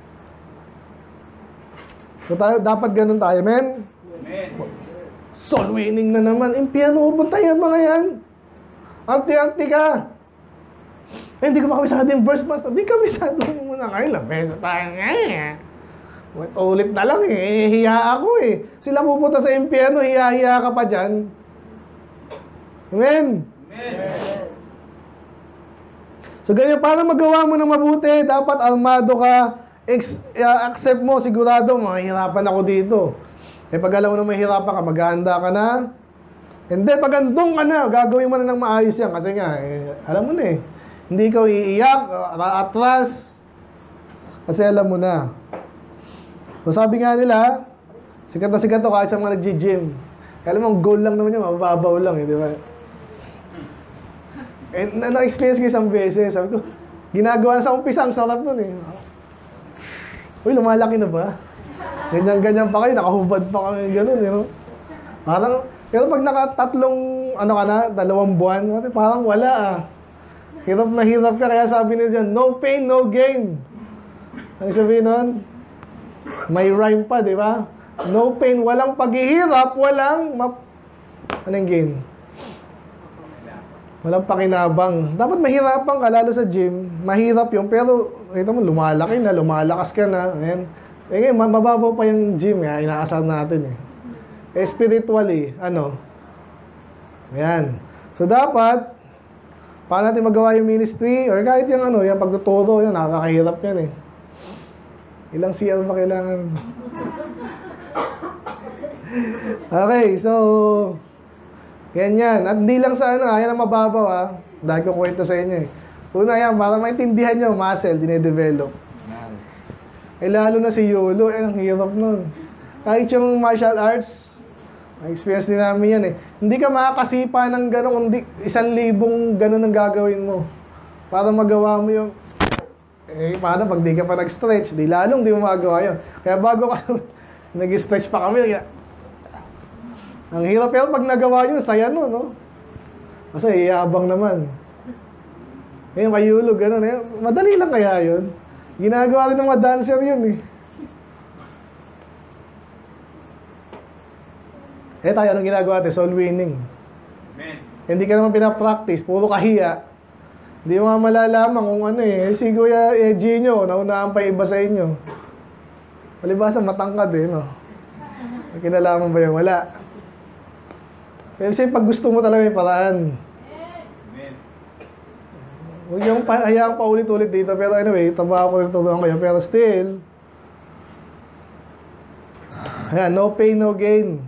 So tayo, dapat ganun tayo, amen? Amen. Soul winning na naman. Impyerno, pupunta yan mga yan. Anti-anti ka. Eh, hindi ko makabisado yung verse, Pastor. Hindi kabisado yung muna ngayon. Labesa tayo ngayon. Ulit na lang eh. Hiya ako eh. Sila pupunta sa impyerno, hiya-hiya ka pa dyan. Amen? Amen. So ganyan, para magawa mo na mabuti, dapat armado ka, accept mo, sigurado, mahihirapan ako dito. Eh pag alam mo na mahihirapan ka, maghahanda ka na. And then, pag andun ka na, gagawin mo na ng maayos yan. Kasi nga, alam mo na eh. Hindi ikaw iiyak, atras. Kasi alam mo na. So sabi nga nila, sikat na sikat to kahit sa mga nag-gym. Alam mo, ang goal lang naman yun, mababaw lang eh, di ba? And na-experience ko isang beses, sabi ko, ginagawa na sa umpisa, ang sarap nun eh. Uy, lumalaki na ba? Ganyan-ganyan pa kayo, nakahubad pa kayo, gano'n, you know? Parang, pero pag nakatatlong, ano ka na, 2 buwan, parang wala ah. Hirap na hirap ka, kaya sabi nila dyan, no pain, no gain. Ang sabihin nun, may rhyme pa, di ba? No pain, walang paghihirap, walang, anong gain? Walang pakinabang. Dapat mahirapan ka, lalo sa gym. Mahirap yun, pero ito mo, lumalaki na, lumalakas ka na. Ayan. Eh ngayon, mababaw pa yung gym, inaasar natin eh. Eh spiritually, ano? Ayan. So dapat, paano natin magawa yung ministry, or kahit yung ano, yung pagtuturo, yun, nakakahirap yan eh. Ilang CL ba kailangan? Okay, so yan. At hindi lang sa ano, yan ang mababaw ah. Dahil ko kwento sa inyo eh. Una yan, para maintindihan nyo, muscle, dinedevelop. Eh lalo na si YOLO, ang hirap nun. Kahit yung martial arts, experience din namin yan eh. Hindi ka makakasipa ng gano'n, kundi 1,000 gano'n ang gagawin mo. Para magawa mo yung, eh paano pag di ka pa nag-stretch, di lalong di mo magawa yun. Kaya bago ka nag-stretch pa kami, ang hirap, pero pag nagawa nyo, saya no, no? Kasi iabang naman. Ngayon kay YOLO, gano'n eh. Madali lang kaya yun. Ginagawa rin ng mga dancer yun eh. Eh tayo, anong ginagawa natin? Soul winning. Amen. Hindi ka naman pinapractice, puro kahiya. Hindi mo nga malalaman kung ano eh. Si Kuya Gino, naunahan pa iba sa inyo. Palibasa, matangkad eh, no? Kinalaman ba yun? Wala. Kasi pag gusto mo talaga yung paraan. Amen. Huwag yung hayaan pa ulit-ulit dito. Pero anyway, trabaho ko rin tuturuan kayo. Pero still, ayan, no pain, no gain.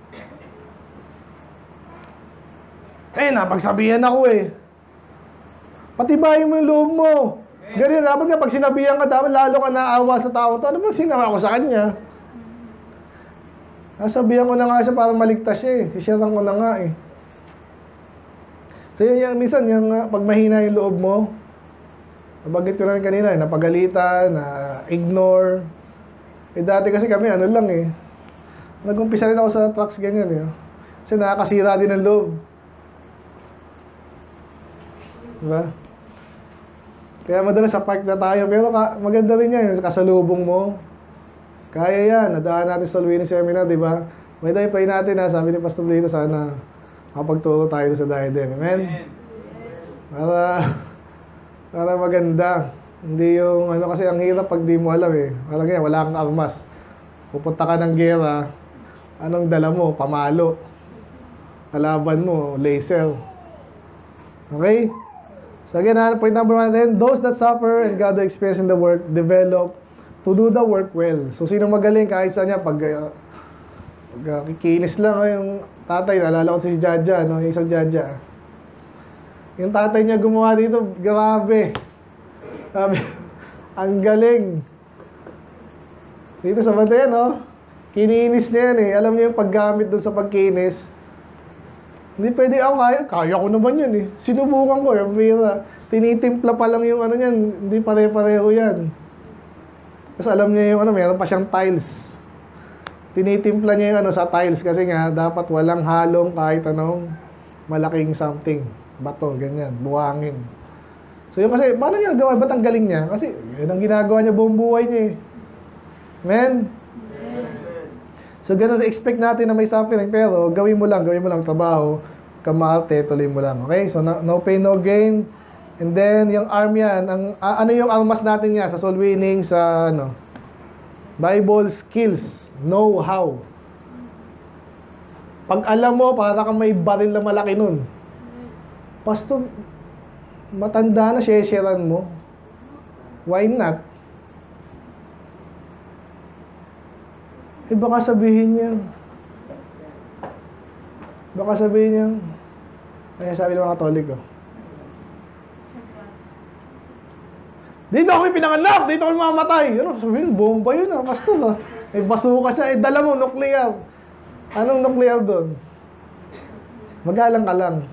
Eh, napagsabihan ako eh. Patibayin mo yung loob mo. Ganyan, dapat nga pag sinabihan ka, dapat lalo ka naawa sa tao to. Ano ba sinawa ko sa kanya? Nasabihan ko na nga siya para maligtas siya eh. Sisyaran ko na nga eh. So yun, minsan, pag mahina yung loob mo, nabanggit ko na rin kanina, napagalitan, ignore. Eh dati kasi kami, ano lang eh. Nag-umpisa rin ako sa trucks ganyan eh. Kasi nakakasira din ang loob. Diba? Kaya madalas sa park na tayo, pero maganda rin yan, yung kasalubong mo. Kaya yan, nadaan natin sa Luwini Seminar, di ba? May tayo pray natin ha, sabi ni Pastor dito, sana makapagturo tayo sa diadem. Amen? Para maganda. Hindi yung, ano kasi ang hirap pag di mo alam eh. Parang yan, wala kang armas. Pupunta ka ng gera, anong dala mo? Pamalo. Kalaban mo, laser. Okay? So again, point number 1 natin, those that suffer and gather experience in the work, develop to do the work well. So, sino magaling kahit saan niya, pag kikinis lang, yung tatay, naalala ko si Jaja, no? Yung isang Jaja. Yung tatay niya gumawa dito, grabe. Sabi, ang galing. Dito sa banda yan, no? Kininis niya yan eh. Alam niyo yung paggamit doon sa pagkinis. Hindi pwede ako, kaya ko naman yun eh. Sinubukan ko, yung pira. Tinitimpla pa lang yung ano niyan, hindi pare-pareho yan. Kasi alam niya yung ano, meron pa siyang tiles. Tinitimpla niya yung ano sa tiles kasi nga dapat walang halong kahit anong malaking something. Bato, ganyan, buhangin. So yun kasi, paano niya nagawa? Ba't ang galing niya? Kasi yun ang ginagawa niya buong buhay niya eh. Amen? So ganun, expect natin na may suffering, pero gawin mo lang trabaho, kamarte, tuloy mo lang. Okay? So no pain, no gain. And then, yung arm yan, ano yung armas natin niya sa soul winning, sa ano, Bible skills, know-how. Pag alam mo, para kang may baril na malaki nun. Pastor, matanda na, share-sharean mo. Why not? Eh, baka sabihin niya, ay sabi ng mga Katoliko, dito ako pinanganak, dito ako mamatay. Ano, sabihin, bomba yun pastor Eh, basuka siya, dala mo, nuclear. Anong nuclear doon? Magalang ka lang.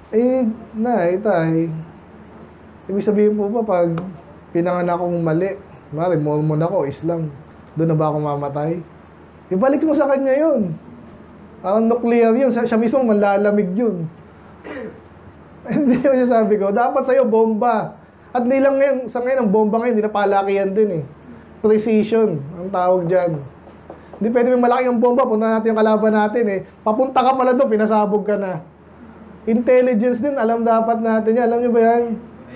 Tay, ibig sabihin po ba, pag pinanganak akong mali, mari, Mormon ako, Islam, doon na ba ako mamatay? Ibalik mo sa kanya yun. Ang nuclear yun, siya mismo manlalamig yun. Hindi mo siya sabi ko, dapat sa'yo bomba. At hindi lang ngayon, sa ngayon, ang bomba ngayon, hindi na palakihan din eh. Precision, ang tawag dyan. Hindi pwede may malaki ang bomba, punta natin yung kalaban natin eh. Papunta ka pala doon, pinasabog ka na. Intelligence din, alam dapat natin yan. Alam nyo ba yan?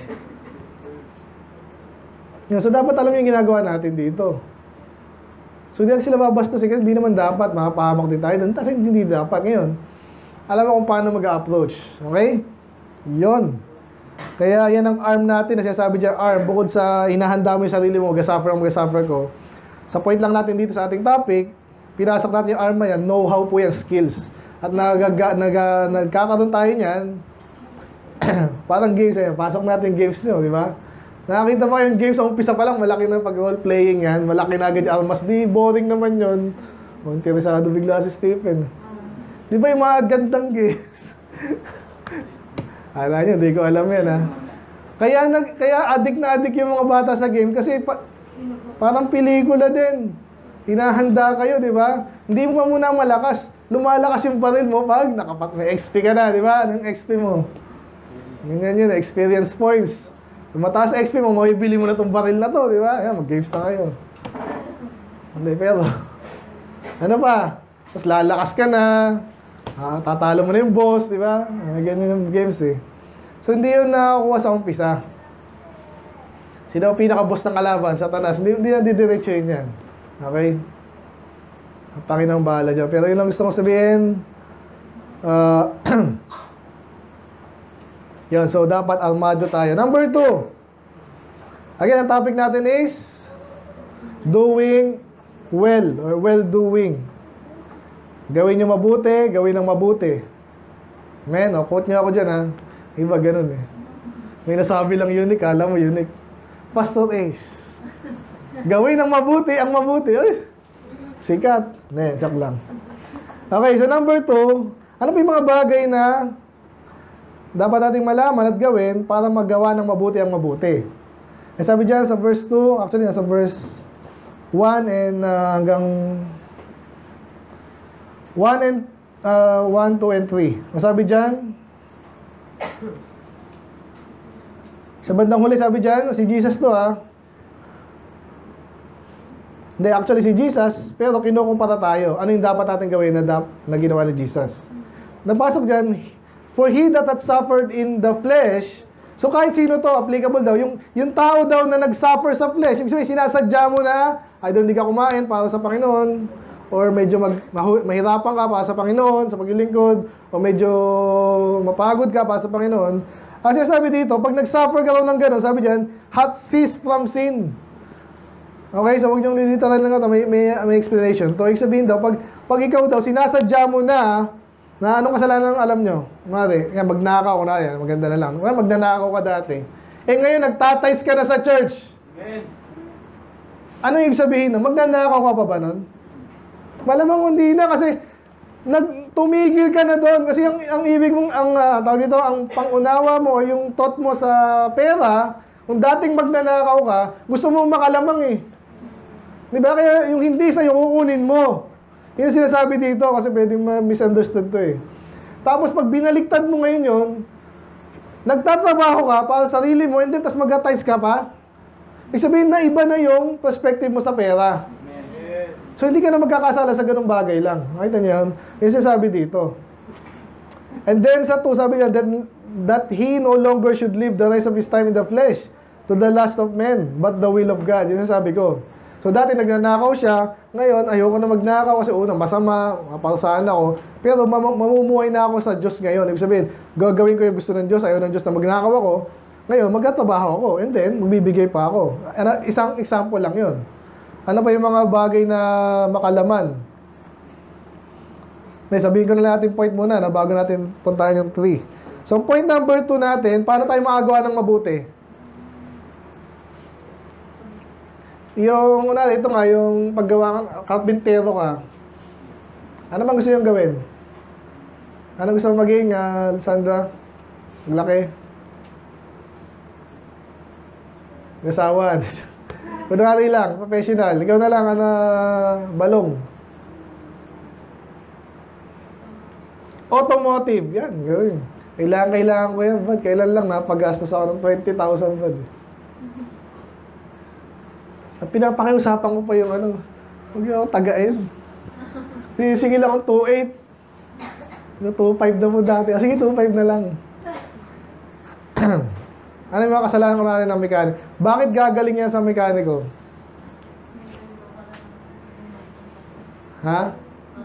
So dapat alam yung ginagawa natin dito. So hindi sila babastos kasi hindi naman dapat, makapahamak din tayo doon. Kasi hindi dapat. Ngayon, alam mo kung paano mag-approach. Okay? Yon. Kaya yan ang arm natin, na sinasabi dyan, arm, bukod sa hinahanda mo yung sarili mo, mag-suffer ko. Sa point lang natin dito sa ating topic, pinasok natin yung arm na yan, know-how po yan, skills. At nagkakaroon tayo niyan, parang games yan, pasok natin yung games nyo, di ba? Nakakita pa yung games, umpisa pa lang, malaki na pag-role-playing yan, malaki na agad yung armas, di boring naman yun. Interesado bigla si Stephen. Di ba yung mga gandang games? Alam nyo, hindi ko alam yan ha. Kaya addict na addict yung mga bata sa game kasi parang pelikula din. Hinahanda kayo, di ba? Hindi mo pa muna malakas. Lumalakas yung baril mo pag may XP ka na, di ba? Anong XP mo? Ganyan yun, experience points. Kung mataas XP mo, mabibili mo na itong baril na to, di ba? Ayan, mag-games na kayo. Hindi, pero ano pa? Tapos lalakas ka na. Tatalo mo na yung boss, di ba? Ganyan yung games eh. So, hindi yun nakakuha sa umpisa. Sino ang pinaka-boss ng kalaban? Satanas. Hindi na didiretso yun yan. Okay? Ang Panginoong bahala dyan. Pero yun lang gusto kong sabihin. Yun, so dapat armado tayo. Number 2. Again, ang topic natin is doing well or well-doing. Gawin nyo mabuti, gawin ng mabuti. Men, quote nyo ako dyan ha. Iba ganun eh. May nasabi lang unique, alam mo unique. Pastor Ace. Gawin ng mabuti, ang mabuti. Ay, sikat. Joke lang. Okay, so number 2. Ano pa yung mga bagay na dapat nating malaman at gawin para magawa ng mabuti ang mabuti? Sabi dyan sa verse 2, actually nasa verse 1 and hanggang 1, 2, and 3. Masabi dyan, sa bandang huli sabi dyan, si Jesus to ha. Hindi, actually si Jesus, pero kinukumpara tayo. Ano yung dapat natin gawin na ginawa ni Jesus? Napasok dyan, for he that hath suffered in the flesh. So kahit sino to, applicable daw. Yung tao daw na nag-suffer sa flesh, ibig sabihin, sinasadya mo na, hindi ka kumain para sa Panginoon, or medyo mahirapan ka para sa Panginoon, sa paglilingkod, o medyo mapagod ka para sa Panginoon. Kasi sabi dito, pag nag-suffer ka lang ng gano'n, sabi dyan, hath ceased from sin. Okay, so huwag niyong lilitaran lang ito, may explanation. So, ibig sabihin daw, pag ikaw daw, sinasadya mo na anong kasalanan ang alam nyo? Mari, magnakaw ko na yan, maganda na lang. Magnanakaw ka dati. Ngayon, nagtatize ka na sa church. Amen. Ano yung sabihin nun? Magnanakaw ka pa ba nun? Malamang hindi na kasi tumigil ka na doon kasi ang ibig mong tawag dito, ang pangunawa mo, yung thought mo sa pera, kung dating magnanakaw ka, gusto mo makalamang eh. Di ba? Kaya yung hindi sa'yo, kukunin mo. Yun sinasabi dito kasi pwedeng misunderstood to eh. Tapos pag binaliktad mo ngayon yun, nagtatrabaho ka para sa sarili mo and then tas mag-atize ka pa, ibig sabihin na iba na yung perspective mo sa pera. So, hindi ka na magkakasala sa ganung bagay lang. Makita niyo yun? Yung sinasabi dito. And then, sa 2, sabi niya, that he no longer should live the rest of his time in the flesh to the lust of men, but the will of God. Yung sinasabi ko. So, dati nagnanakaw siya. Ngayon, ayoko na magnakaw kasi masama, maparusahan ako. Pero mamumuhay na ako sa Diyos ngayon. Ibig sabihin, gagawin ko yung gusto ng Diyos, ayaw ng Diyos na magnakaw ako. Ngayon, magtatrabaho ako, and then, magbibigay pa ako. Isang example lang yun. Ano pa yung mga bagay na makalaman? May sabihin ko na natin point muna na bago natin puntahan yung 3. So, point number 2 natin, paano tayo makagawa ng mabuti? Yung, ito nga, yung paggawa, karpintero ka. Ano bang gusto niyong gawin? Ano gusto mong maging, Sandra? Maglaki? Gasawan? Kunwari lang, professional. Ikaw na lang, balong. Automotive, yan. Gawin. Kailangan ko yan. Ba't kailan lang napagastos ako ng 20,000 ba't? At pinapakiusapan ko pa yung huwag yung ako tagain. Sige lang akong 2.8. 2.5 na po dati. Sige, 2.5 na lang. Ano yung mga kasalanan ko natin ng mekaniko? Bakit gagaling yan sa mekaniko? Ha?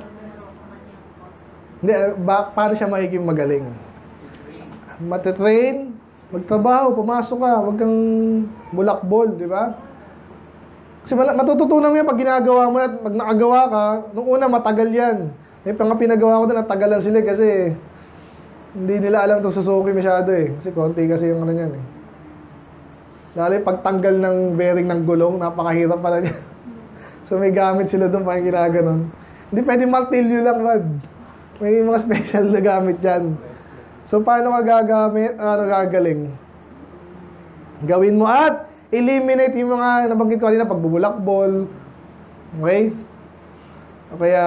Hindi, paano siya magiging magaling? Matitrain, magtrabaho, pumasok ka, huwag kang bulakbol, di ba? Kasi matututunan mo yan pag ginagawa mo at pag nakagawa ka, nung una matagal yan. May pinagawa ko doon, natagalan sila kasi hindi nila alam itong Suzuki masyado eh. Kasi konti kasi yung niyan eh. Lalo yung pagtanggal ng bearing ng gulong, napakahirap pala niya. So may gamit sila doon pang ginaganon. Hindi pwede martilyo lang, bad. May mga special na gamit dyan. So paano ka gagaling? Gawin mo at eliminate yung mga nabanggit ko kanina, pagbubulakbol. Okay? Kaya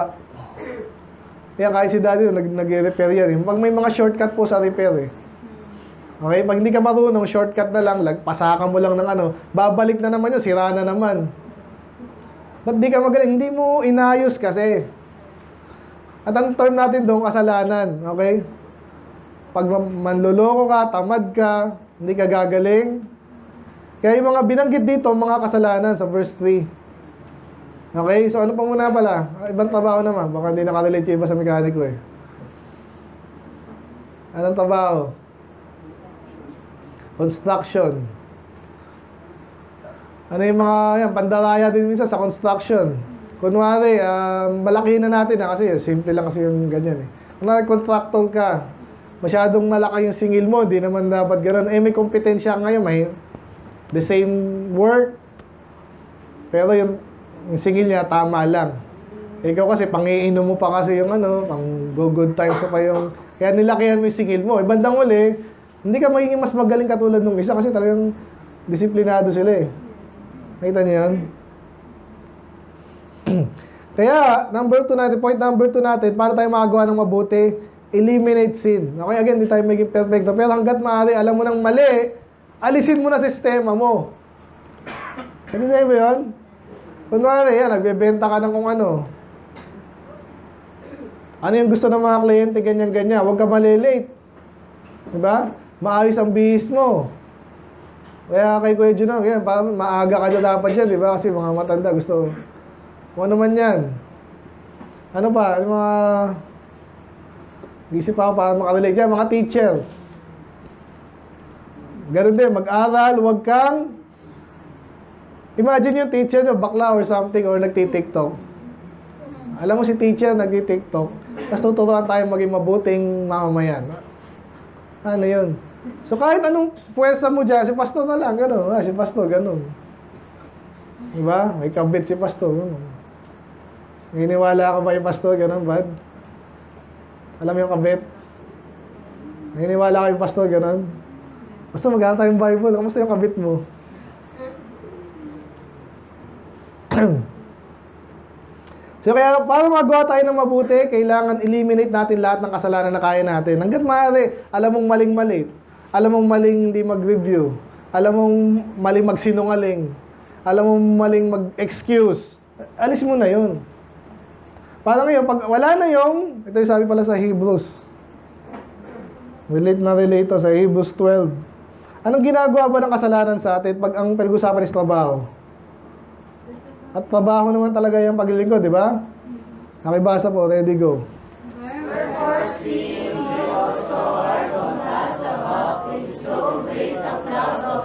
kahit si daddy nag-repair yan. Pag may mga shortcut po sa repair eh. Okay? Pag hindi ka marunong, shortcut na lang, pasakan mo lang ng babalik na naman yun, sira na naman. Ba't di ka magaling? Hindi mo inayos kasi. At ang term natin doon, kasalanan. Okay? Pag manloloko ka, tamad ka, hindi ka gagaling. Kaya yung mga binanggit dito, mga kasalanan sa verse 3. Okay? So ano pa muna pala? Ibang trabaho naman. Baka hindi nakarelate yung iba sa mekaniko eh. Anong trabaho? Construction. Ano yung mga pandaraya din minsan sa construction. Kunwari, malaki na natin kasi simple lang kasi yung ganyan eh. Kunwari, contractor ka, masyadong malaki yung singil mo, di naman dapat gano'n. May kompetensya ngayon, may the same work, pero yung singil niya tama lang. Ikaw kasi pangiinom mo pa kasi yung pang good times pa yung, kaya nilakihan mo yung singil mo. Bandang uli, hindi ka magiging mas magaling katulad nung isa kasi talagang disiplinado sila eh. Nakita niyo yan? Kaya, point number 2 natin, para tayo makagawa ng mabuti, eliminate sin. Okay, again, hindi tayo maging perfecto. Pero hanggat maaari, alam mo ng mali, alisin mo na sistema mo. Hindi tayo ba yun? Kunwari, nagbebenta ka ng kung ano. Ano yung gusto ng mga kliyente, ganyan-ganyan. Huwag ka malilate. Diba? Maayos ang bihis mo. Kaya kay Kuya Junong, maaga ka na dapat dyan, diba? Kasi mga matanda gusto. Kung ano man yan. Ano pa? Yung mga isip pa ako para makarelate dyan. Mga teacher. Ganun din, mag-aral, huwag kang imagine yung teacher nyo, bakla or something, or nagti-tiktok. Alam mo si teacher, nagti-tiktok. Tapos tuturuan tayo maging mabuting mamamayan. Ano yun? So kahit anong pwesta mo dyan, si pastor na lang, gano'n. Si pastor, gano'n. Diba? May kabit si pastor, gano'n. Naniniwala ka ba yung pastor, gano'n, bad? Alam mo yung kabit? Naniniwala ka yung pastor, gano'n? Basta mag-aaral tayong Bible, kamusta yung kabit mo? So kaya para magawa tayo ng mabuti, kailangan eliminate natin lahat ng kasalanan na kaya natin. Hanggat maaari, alam mong maling-mali, alam mong maling hindi mag-review, alam mong maling magsinungaling, alam mong maling mag-excuse, alis mo na yun. Para ngayon, pag wala na yung, ito yung sabi pala sa Hebrews, relate to sa Hebrews 12. Anong ginagawa ba ng kasalanan sa atin pag ang pinag-usapan is trabaho? At trabaho naman talaga yung paglilingkod, di ba? Nakibasa po, ready, go. Wherefore, seeing you also are compassed about with so great a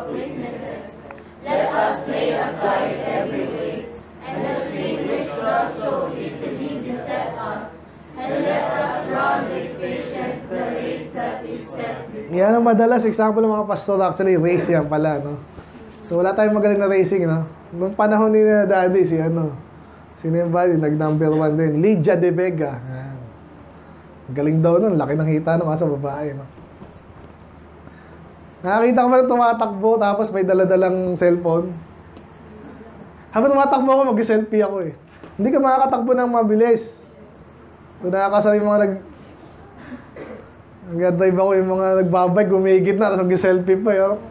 witnesses. Let us lay aside every weight and the sin which does so easily beset us, and let us run with patience the race that is set before us. Yan ang madalas example ng mga pastor, actually race yan pala, no? So wala tayong magaling na racing, no? Noong panahon ni Daddy, sino yung ba? Nag-number 1 din, Lydia De Vega. Yan. Galing daw nun, laki ng hita ng sa babae, no? Nakakita ko ba na tumatakbo tapos may daladalang cellphone? Habang tumatakbo ako, mag-selfie ako eh. Hindi ka makakatakbo ng mabilis. Kung nakakasal yung mga nag-drive ako yung mga nagbabike, gumigit na, tapos mag-selfie pa yun.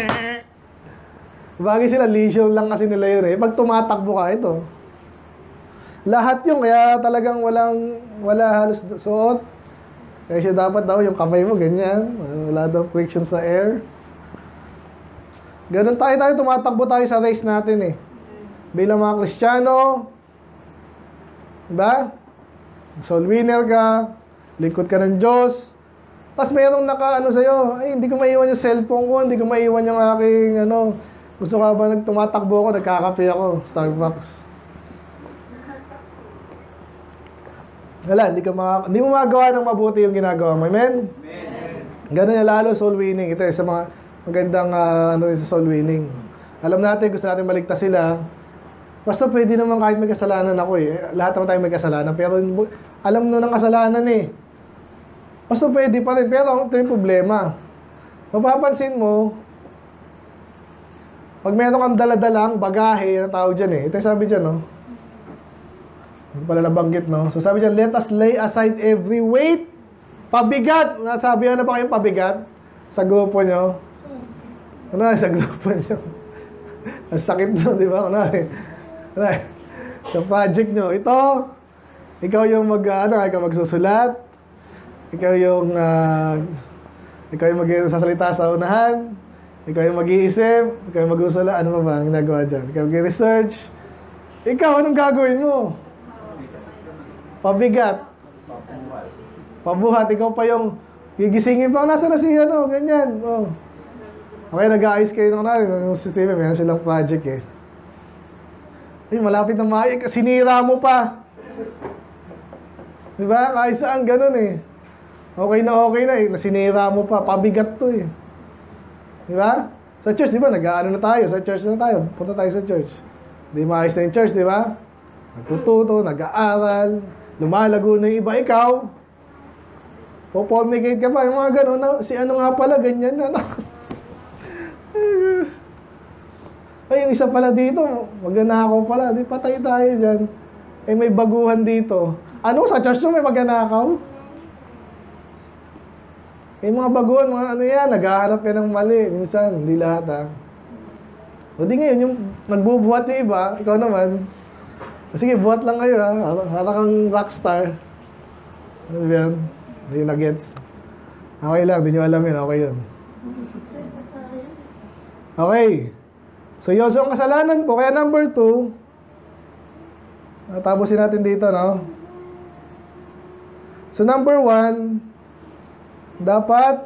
Bagay sila, leisure lang kasi nila yun eh. Pag tumatakbo ka, ito. Lahat yun, kaya talagang wala halos suot. Kaya siya dapat daw yung kamay mo, ganyan. Wala daw friction sa air. Ganun tayo, tumatakbo tayo sa race natin eh. Bilang mga Kristiyano, diba? Soul winner ka, lingkod ka ng Diyos. Tapos mayroong naka-ano sa'yo, ay hindi ko maiwan yung cellphone ko, hindi ko maiwan yung aking gusto ka ba tumatakbo ako, nagkakape ako, Starbucks. Wala, hindi mo magawa ng mabuti yung ginagawa mo. Amen? Ganun na lalo soul winning. Ito sa mga magandang sa soul winning. Alam natin, gusto natin maligtas sila. Basta pwede naman kahit may kasalanan ako eh. Lahat naman tayo may kasalanan. Pero alam mo ng kasalanan eh. Basta pwede pa rin. Pero ito yung problema. Mapapansin mo, pag meron kang daladalang bagahe, ang tawag dyan eh. Ito yung sabi dyan, no? Hindi pala nabanggit, no? So sabi dyan, let us lay aside every weight. Pabigat! Nasabi na pa kayong pabigat sa grupo nyo? Sa grupo nyo? Ang sakit nyo, di ba? Sa project nyo. Ito, ikaw yung ikaw magsusulat. Ikaw yung magsasalita sa unahan. Ikaw yung mag-iisip. Ikaw yung mag-usulat. Ano ba ang ginagawa dyan? Ikaw yung research. Ikaw, anong gagawin mo? Pabigat. Pabuhat. Ikaw pa yung gigisingin pa. Nasa na si ganyan. Oh. Okay, nag-aayos kayo ng si Steven. Meron silang project eh. Ay, malapit na sinira mo pa. Diba? Kahit saan ganun eh. Okay na eh. Sinira mo pa. Pabigat to eh. Diba? Sa church, diba? Nag-aano na tayo. Sa church na tayo. Punta tayo sa church. Di maayos na yung church, diba? Nagtututo, nag-aaral. Lumalago na yung iba. Ikaw, po-formicate ka pa. Yung mga ganun. Si ano nga pala, ganyan na. Ay, yung isa pala dito, magnanakaw pala. Di patay tayo dyan. Eh, may baguhan dito. Ano, sa church nyo may magnanakaw? Eh, mga baguhan, naghahanap yan ng mali. Minsan, hindi lahat ha. O di ngayon, yung nagbubuhat yung iba, ikaw naman, sige, buhat lang kayo ha. Harap kang rockstar. Ano ba yan? Hindi na-gets. Okay lang, hindi nyo alam yun. Okay yun. Okay. So, yun. So, ang kasalanan po, kaya number 2, tapusin natin dito, no? So, number 1, dapat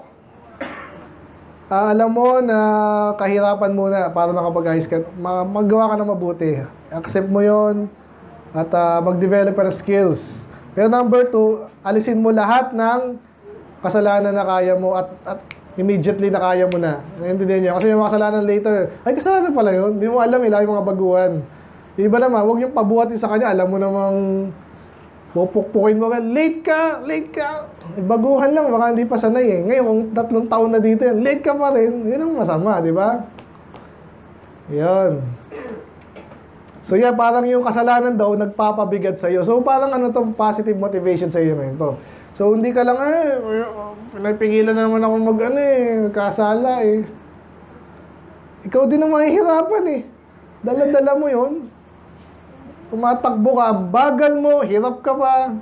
alam mo na kahirapan muna para makapag-ayos ka. Maggawa ka ng mabuti. Accept mo yon at mag-develop ka ng skills. Pero number 2, alisin mo lahat ng kasalanan na kaya mo at immediately na kaya mo na. Naintindihan niyo? Kasi yung mga kasalanan later, ay kasalanan pala yun. Hindi mo alam yung mga baguhan. Yung iba naman, huwag yung pabuhatin sa kanya. Alam mo namang pupukpukin mo ka, late ka. Baguhan lang, baka hindi pa sanay eh. Ngayon, kung 3 taon na dito yan, late ka pa rin. Yun ang masama, di ba? Yan. So yan, parang yung kasalanan daw, nagpapabigat sa'yo. So parang positive motivation sa'yo na ito. So hindi ka lang, pinapigilan na naman ako magkasala eh. Ikaw din ang mahihirapan eh. Dala-dala mo yun. Tumatakbo ka, bagal mo, hirap ka pa.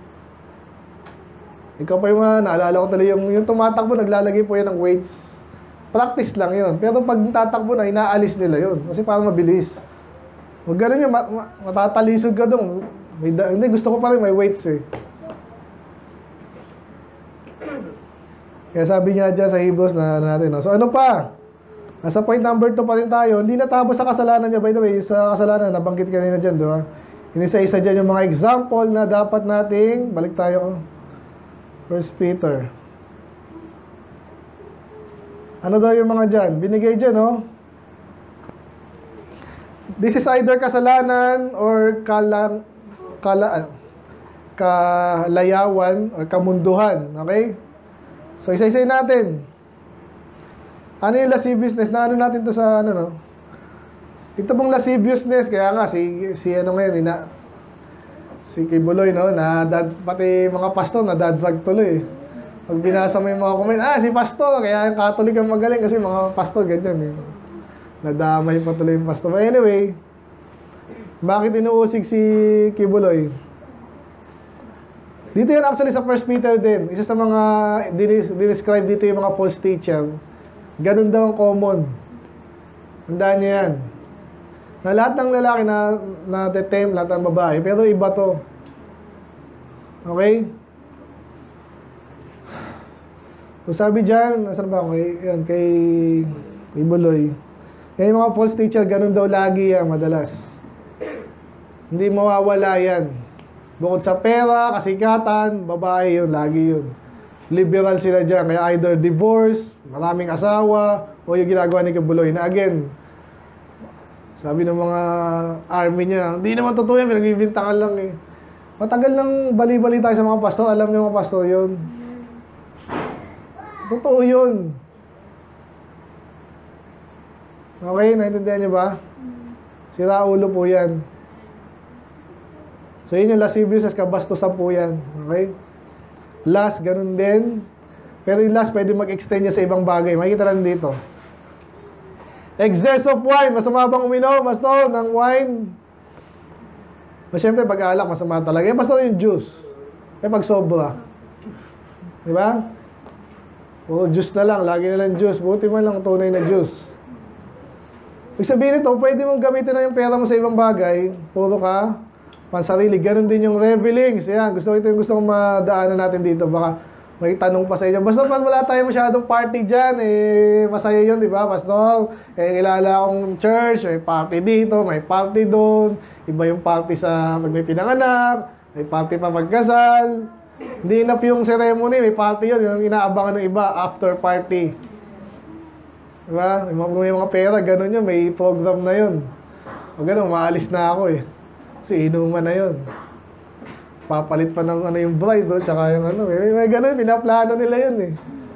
Ikaw pa yung naalala ko talaga yung tumatakbo, naglalagay po yan ng weights. Practice lang yun. Pero pag tatakbo na, inaalis nila yun. Kasi parang mabilis. Huwag ganun yun, matatalisod ka doon. Hindi, gusto ko pa rin may weights eh. Kaya sabi niya dyan sa Hebrews na natin. No? So ano pa? Nasa point number 2 pa rin tayo. Hindi natapos sa kasalanan niya. By the way, sa kasalanan, nabanggit kanina dyan, di ba? Inisa-isa dyan yung mga example na dapat nating, balik tayo, 1 Peter. Ano daw yung mga dyan? Binigay dyan, no? This is either kasalanan or kalayawan or kamunduhan. Okay? So, isa-isay natin. Ano yung lasciviousness? Na ano natin to sa ano, no? Ito pong lasciviousness, kaya nga, si ano ngayon, si Kibuloy, no? Pati mga pastor, nadadrag tuloy. Pag binasa mo yung mga comment, si pastor, kaya yung Catholic ang magaling kasi mga pastor, ganyan, eh. Nadamay pa tuloy yung pastor. But anyway, bakit inuusig si Kibuloy? Dito yun actually sa 1 Peter din. Isa sa mga dinescribe dito yung mga false teacher. Ganun daw ang common. Tandaan niyo yan. Na lahat ng lalaki na tetem, lahat ng babae, pero iba to. Okay? So sabi dyan, nasan ba ako? Yan, kay Buloy. Yung mga false teacher, ganun daw lagi yan, madalas. Hindi mawawala yan. Bukod sa pera, kasikatan, babae yun, lagi yun. Liberal sila dyan, kaya either divorce, maraming asawa, o yung ginagawa ni Kibuloy. Na again, sabi ng mga army niya, hindi naman totoo yan, pinagbibintangan lang eh. Matagal nang bali-bali tayo sa mga pastor, alam niyo mga pastor yun. Totoo yun. Okay, naintindihan niyo ba? Sira ulo po yan. So yun yung lasciviousness, kabastusan po yan. Okay? Last, ganun din. Pero yung last, pwede mag-extend niya sa ibang bagay. Makikita lang dito. Excess of wine. Masama bang uminom, pastor, ng wine? Siyempre, pag alak, masama talaga. Pastor, yung juice. Pag sobra. Diba? Puro juice na lang. Lagi na lang juice. Buti man lang tunay na juice. Ibig sabihin nito, pwede mong gamitin na yung pera mo sa ibang bagay. Puro ka pansarili. Ganon din yung revelings. Yan, ito yung gusto kong madaanan natin dito. Baka may tanong pa sa inyo. Basta wala tayo masyadong party dyan, masaya yun, di ba, pastor? Kilala akong church, may party dito, may party doon. Iba yung party sa pag may pinanganak, may party pa pagkasal. Hindi enough yung ceremony, may party yun. Yung inaabangan ng iba, after party. Di ba? May mga pera, ganon yun, may program na yun. O ganon, maalis na ako eh. Kasi inuman na yun. Papalit pa ng yung bride, tsaka yung may ganun, pinaplano nila yun eh.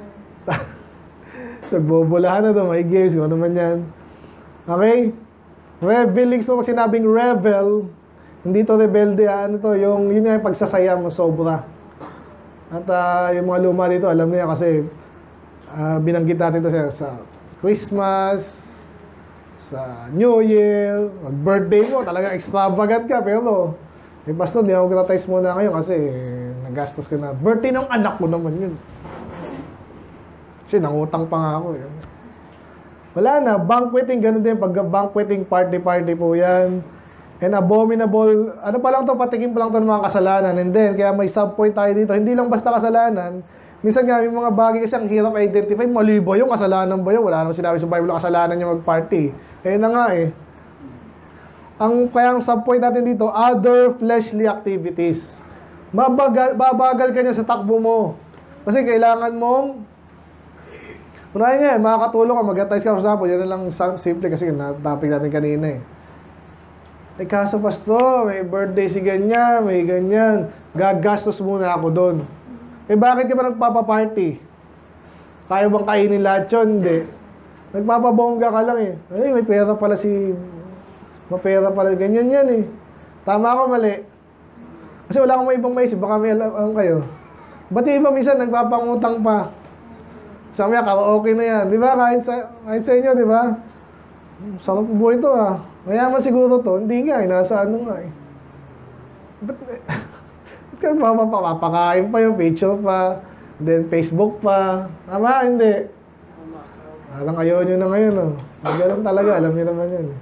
So, bobolahan na doon, may games, kung ano man yan. Okay? Reveling, so pag sinabing revel, hindi to rebelde, yun yung pagsasaya mo, sobra. At yung mga luma dito, alam niya kasi, binanggit natin ito sa Christmas, sa New Year, mag-birthday mo, talagang extravagant ka, pero pastor, di ako gratize muna ngayon kasi nagastos ka na. Birthday ng anak ko naman yun. Kasi nangutang pa nga ako eh. Wala na, banqueting, ganun din. Pag banqueting, party po yan. And abominable, ano pa lang to, patikim pa lang to ng mga kasalanan. And then, kaya may sub-point tayo dito. Hindi lang basta kasalanan. Minsan nga, yung mga bagay kasi ang hirap identify. Mali ba yung kasalanan ba yun? Wala naman sinabi sa Bible na kasalanan niya mag-party. Kaya na nga eh. Kaya ang sub-point natin dito, other fleshly activities. Babagal ka niya sa takbo mo. Kasi kailangan mong, unahin nga, makakatulong ka, mag-atize ka. For example, yan na lang simple kasi na-topic natin kanina eh. Kaso pastor, may birthday si ganyan, may ganyan. Gagastos muna ako doon. Bakit ka ba nagpapaparty? Kaya bang kainin lahat yun? Hindi. Nagpapabongga ka lang eh. Ay, may pera pala mapera pala, ganyan yan eh. Tama ako, mali. Kasi wala akong may ibang maisip, baka may alam kayo. Ba't yung iba minsan nagpapangutang pa? Sabi niya, karaoke na yan. Di ba? Kahit sa inyo, di ba? Sarap buhay ito ah. Mayaman siguro to. Hindi nga eh, nasa ano nga eh. Ba't ka mapapakain pa yung picture pa, then Facebook pa. Tama, hindi. Parang ayaw nyo na ngayon oh. Ganun talaga, alam nyo naman yan eh.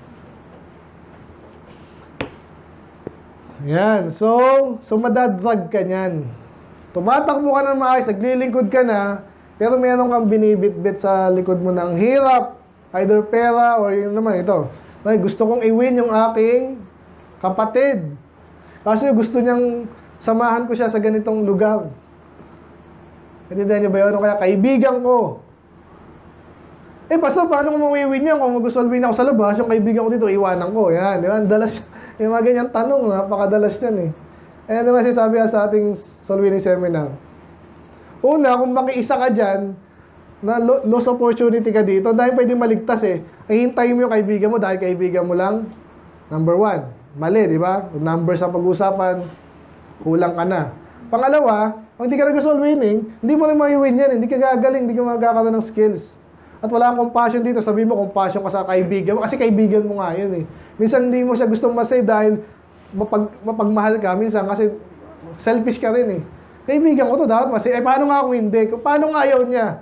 Yan. So madadrag ka niyan. Tumatakbo ka ng maayos, naglilingkod ka na, pero meron kang binibitbit sa likod mo ng hirap. either pera or yung naman ito. Ay, gusto kong i-win yung aking kapatid. Kasi gusto niyang samahan ko siya sa ganitong lugar. Natindihan niyo ba yun? O kaya kaibigan ko. Pastor, paano ko mawiwin yan? Kung mag-solve ako sa labas, yung kaibigan ko dito, iwanan ko. Yan, di ba? Dalas, yung mga ganyan tanong, napakadalas yan ano nga sabi sa ating soul winning seminar? Una, kung makiisa ka dyan, na lost opportunity ka dito, dahil pwedeng maligtas ay hintayin mo yung kaibigan mo dahil kaibigan mo lang. Number 1, mali, di ba? Numbers ang pag-usapan, kulang ka na. Pangalawa, kung hindi ka nag-soul winning, hindi mo rin ma-win yan, hindi ka gagaling, hindi ka magkakaroon ng skills. At wala kang compassion dito, sabi mo compassion ka sa kaibigan mo, kasi kaibigan mo nga yun Minsan hindi mo siya gustong masave dahil mapagmahal ka, minsan kasi selfish ka rin Kaibigan ko to, dapat masave. Paano nga kung hindi? Paano nga ayaw niya?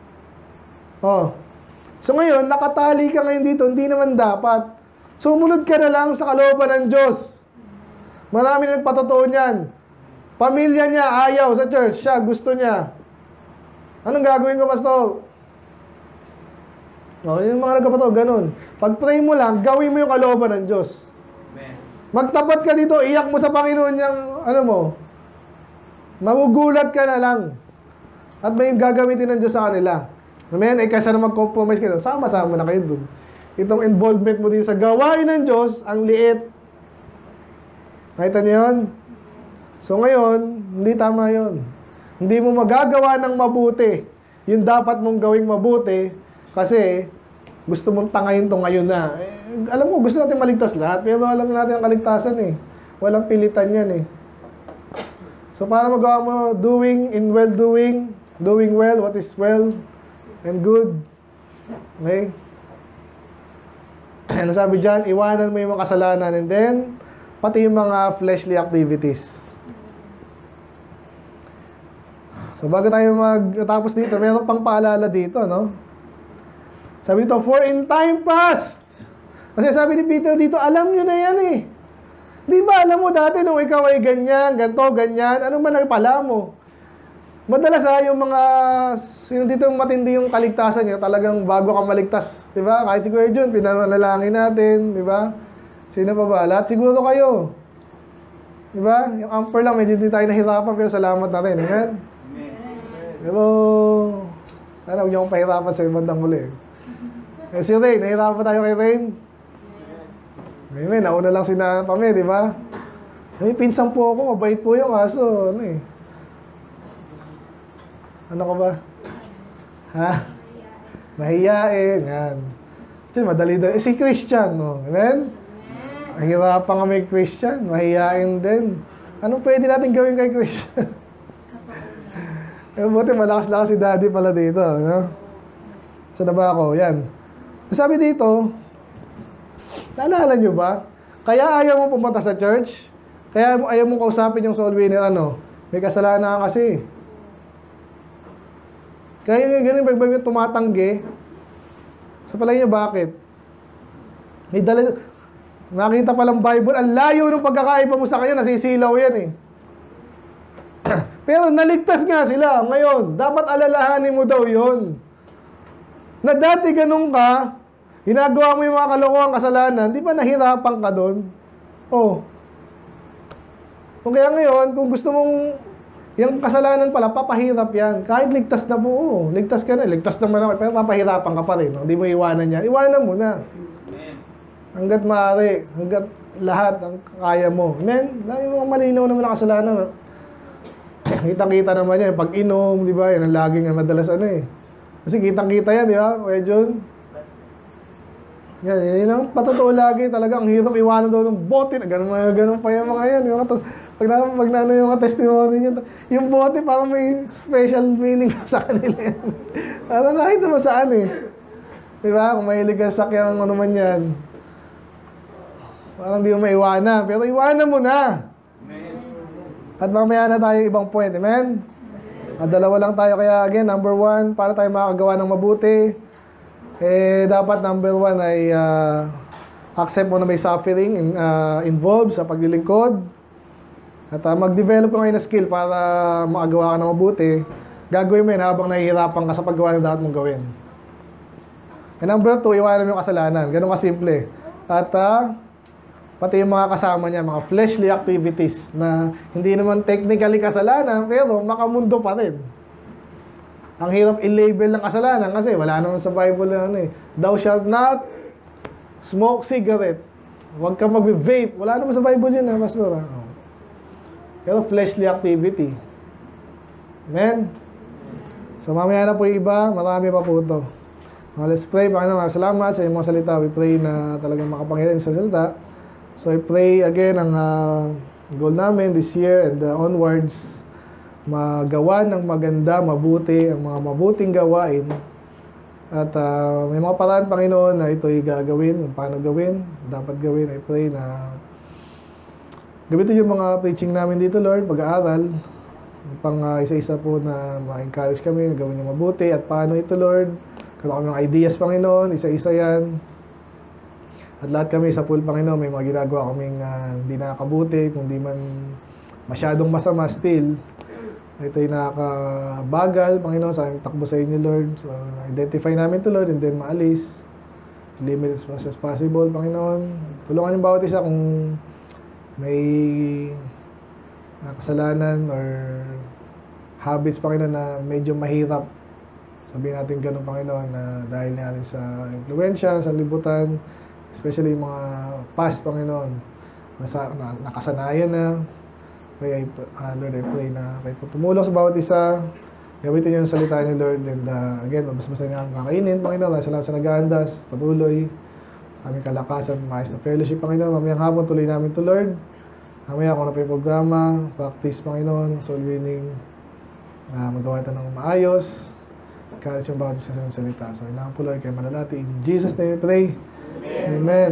So ngayon, nakatali ka ngayon dito, hindi naman dapat. Sumunod ka na lang sa kalooban ng Diyos. Marami na nagpatotoo niyan. Pamilya niya, ayaw sa church. Siya, gusto niya. Anong gagawin ko, pastor? Yung mga nagpatotoo, ganun. Pag-pray mo lang, gawin mo yung kalooban ng Diyos. Magtapat ka dito, iyak mo sa Panginoon yung, magugulat ka na lang. At may gagamitin ng Diyos sa kanila. Amen? Kaysa na mag-compromise kayo, sama-sama na kayo dun. Itong involvement mo din sa gawain ng Diyos, ang liit. Nakita niyo yun? So ngayon, hindi tama yun. Hindi mo magagawa ng mabuti. Yung dapat mong gawing mabuti, kasi gusto mong tangayin to ngayon na. Alam mo, gusto natin maligtas lahat, pero alam natin ang kaligtasan Walang pilitan yan So para magawa mo, doing in well-doing, doing well, what is well and good. Okay? Ano sabi dyan? Iwanan mo yung mga kasalanan and then, pati yung mga fleshly activities. So bago tayo magtapos dito, mayroon pang paalala dito, Sabi dito, for in time past. Kasi sabi ni Peter dito, alam nyo na yan Di ba alam mo dati nung ikaw ay ganyan, ganto, ganyan, ano man nagpala mo? Madalas yung mga, sino dito yung matindi yung kaligtasan niya, talagang bago ka maligtas. Di ba? Kahit si Kuya John, pinanalangin natin, di ba? Sino pa ba? Lahat siguro kayo. Di ba? Yung amper lang, medyo hindi tayo nahirapan, pero salamat natin. Amen? Pero, sana huwag niyo akong pahirapan sa ibandang huli. Si Rain, nahirapan tayo kay Rain? Amen, nauna lang si Pame, di ba? Pinsan po ako, mabait po yung aso. Ano ka ba? Ha? Mahiyain, yan. Madali-dali. Si Christian, Amen? Ang hirapan nga may Christian, mahiyain din. Anong pwede natin gawin kay Christian? Buti malakas-lakas si Daddy pala dito, Saan na ba ako? Yan. Sabi dito, naalala nyo ba? Kaya ayaw mo pumunta sa church? Kaya ayaw mo kausapin yung soul winner, may kasalanan ka kasi. Kaya ganun, pag tumatanggi, sa palagay nyo bakit? May dala, nakita palang Bible, ang layo ng pagkakaiba mo sa kanya, nasisilaw yan Pero naligtas nga sila. Ngayon, dapat alalahanin mo daw yun. Na dati ganun ka, ginagawa mo yung mga kalokohang kasalanan, di ba nahirapan ka doon? Kung kaya ngayon, kung gusto mong yung kasalanan pala, papahirap yan. Kahit ligtas na po, ligtas ka na. Ligtas naman ako, pero papahirapan ka pa rin. Hindi mo iwanan yan. Iwanan mo na. Hanggat maaari, hanggat lahat ang kaya mo. Amen? Yung mga malinaw naman na kasalanan. Kitang-kita naman yan. Pag inom, di ba? Yan ang laging madalas Kasi kitang-kita yan, di ba? Kuya John? Yan ang patotoo lagi. Talaga, ang hirap iwanan daw ng bote. Ganun pa yung mga yan. Pag nano yung mga testimony niyo, yung bote parang may special meaning sa kanila yan. Parang kahit naman saan Di ba? Kung mahilig ka sakyan ng ano man yan. Parang di mo maiwanan. Pero iwanan mo na. At mamaya na tayo ibang point. Amen? Dalawa lang tayo. Kaya again, number 1, para tayo makagawa ng mabuti, dapat number 1 ay accept mo na may suffering involved sa paglilingkod. At mag-develop mo ngayon na skill para makagawa ka ng mabuti. Gagawin mo yun habang nahihirapan ka sa paggawa ng dapat mong gawin. And number 2, iwanan mo yung kasalanan. Ganun kasimple. At pati yung mga kasama niya, mga fleshly activities na hindi naman technically kasalanan, pero makamundo pa rin. Ang hirap i-label ng kasalanan kasi wala naman sa Bible na ano eh. Thou shalt not smoke cigarette. Huwag ka mag-vape. Wala naman sa Bible yun, pastor. Pero fleshly activity. Amen? So mamaya na po yung iba, marami pa po ito. Let's pray. Panginoon, salamat sa iyong mga salita. We pray na talagang makapangyarihan sa salita. So I pray again ang goal namin this year and onwards, magawa ng maganda, mabuti, ang mga mabuting gawain. At may mga paraan, Panginoon, na ito'y gagawin, kung paano gawin, dapat gawin. I pray na gamitin yung mga preaching namin dito, Lord, pag-aaral, pang isa-isa po na ma-encourage kami, gawin yung mabuti, at paano ito, Lord. Karoon kami ng ideas, Panginoon, isa-isa yan. At lahat kami sa pool, Panginoon, may mga ginagawa kaming hindi nakakabuti, kung di man masyadong masama still. Ito'y nakakabagal, Panginoon, sa aming takbo sa inyo, Lord. So, identify namin ito, Lord, and then maalis. Limit as much as possible, Panginoon. Tulungan yung bawat isa kung may kasalanan or habits, Panginoon, na medyo mahirap. Sabihin natin ganun, Panginoon, na dahil natin sa influensya, sa libutan, especially yung mga past, Panginoon, nakasanayan na. Kaya, Lord, I pray na kayo po tumulong sa bawat isa. Gamitin niyo yung salita niyo, Lord. And again, mabas-basa nga ang kakainin, Panginoon. Salamat sa nag-aandas, patuloy. Sa aming kalakasan, maayos na fellowship, Panginoon. Mamayang hapon, tuloy namin to, Lord. Mamaya, kung ano pa yung programa, practice, Panginoon, soul winning, magawa ito ng maayos. Kahit yung bawat isa sa salita. So, kailangan po, Lord, kayo manalati. In Jesus' name we pray. Amen.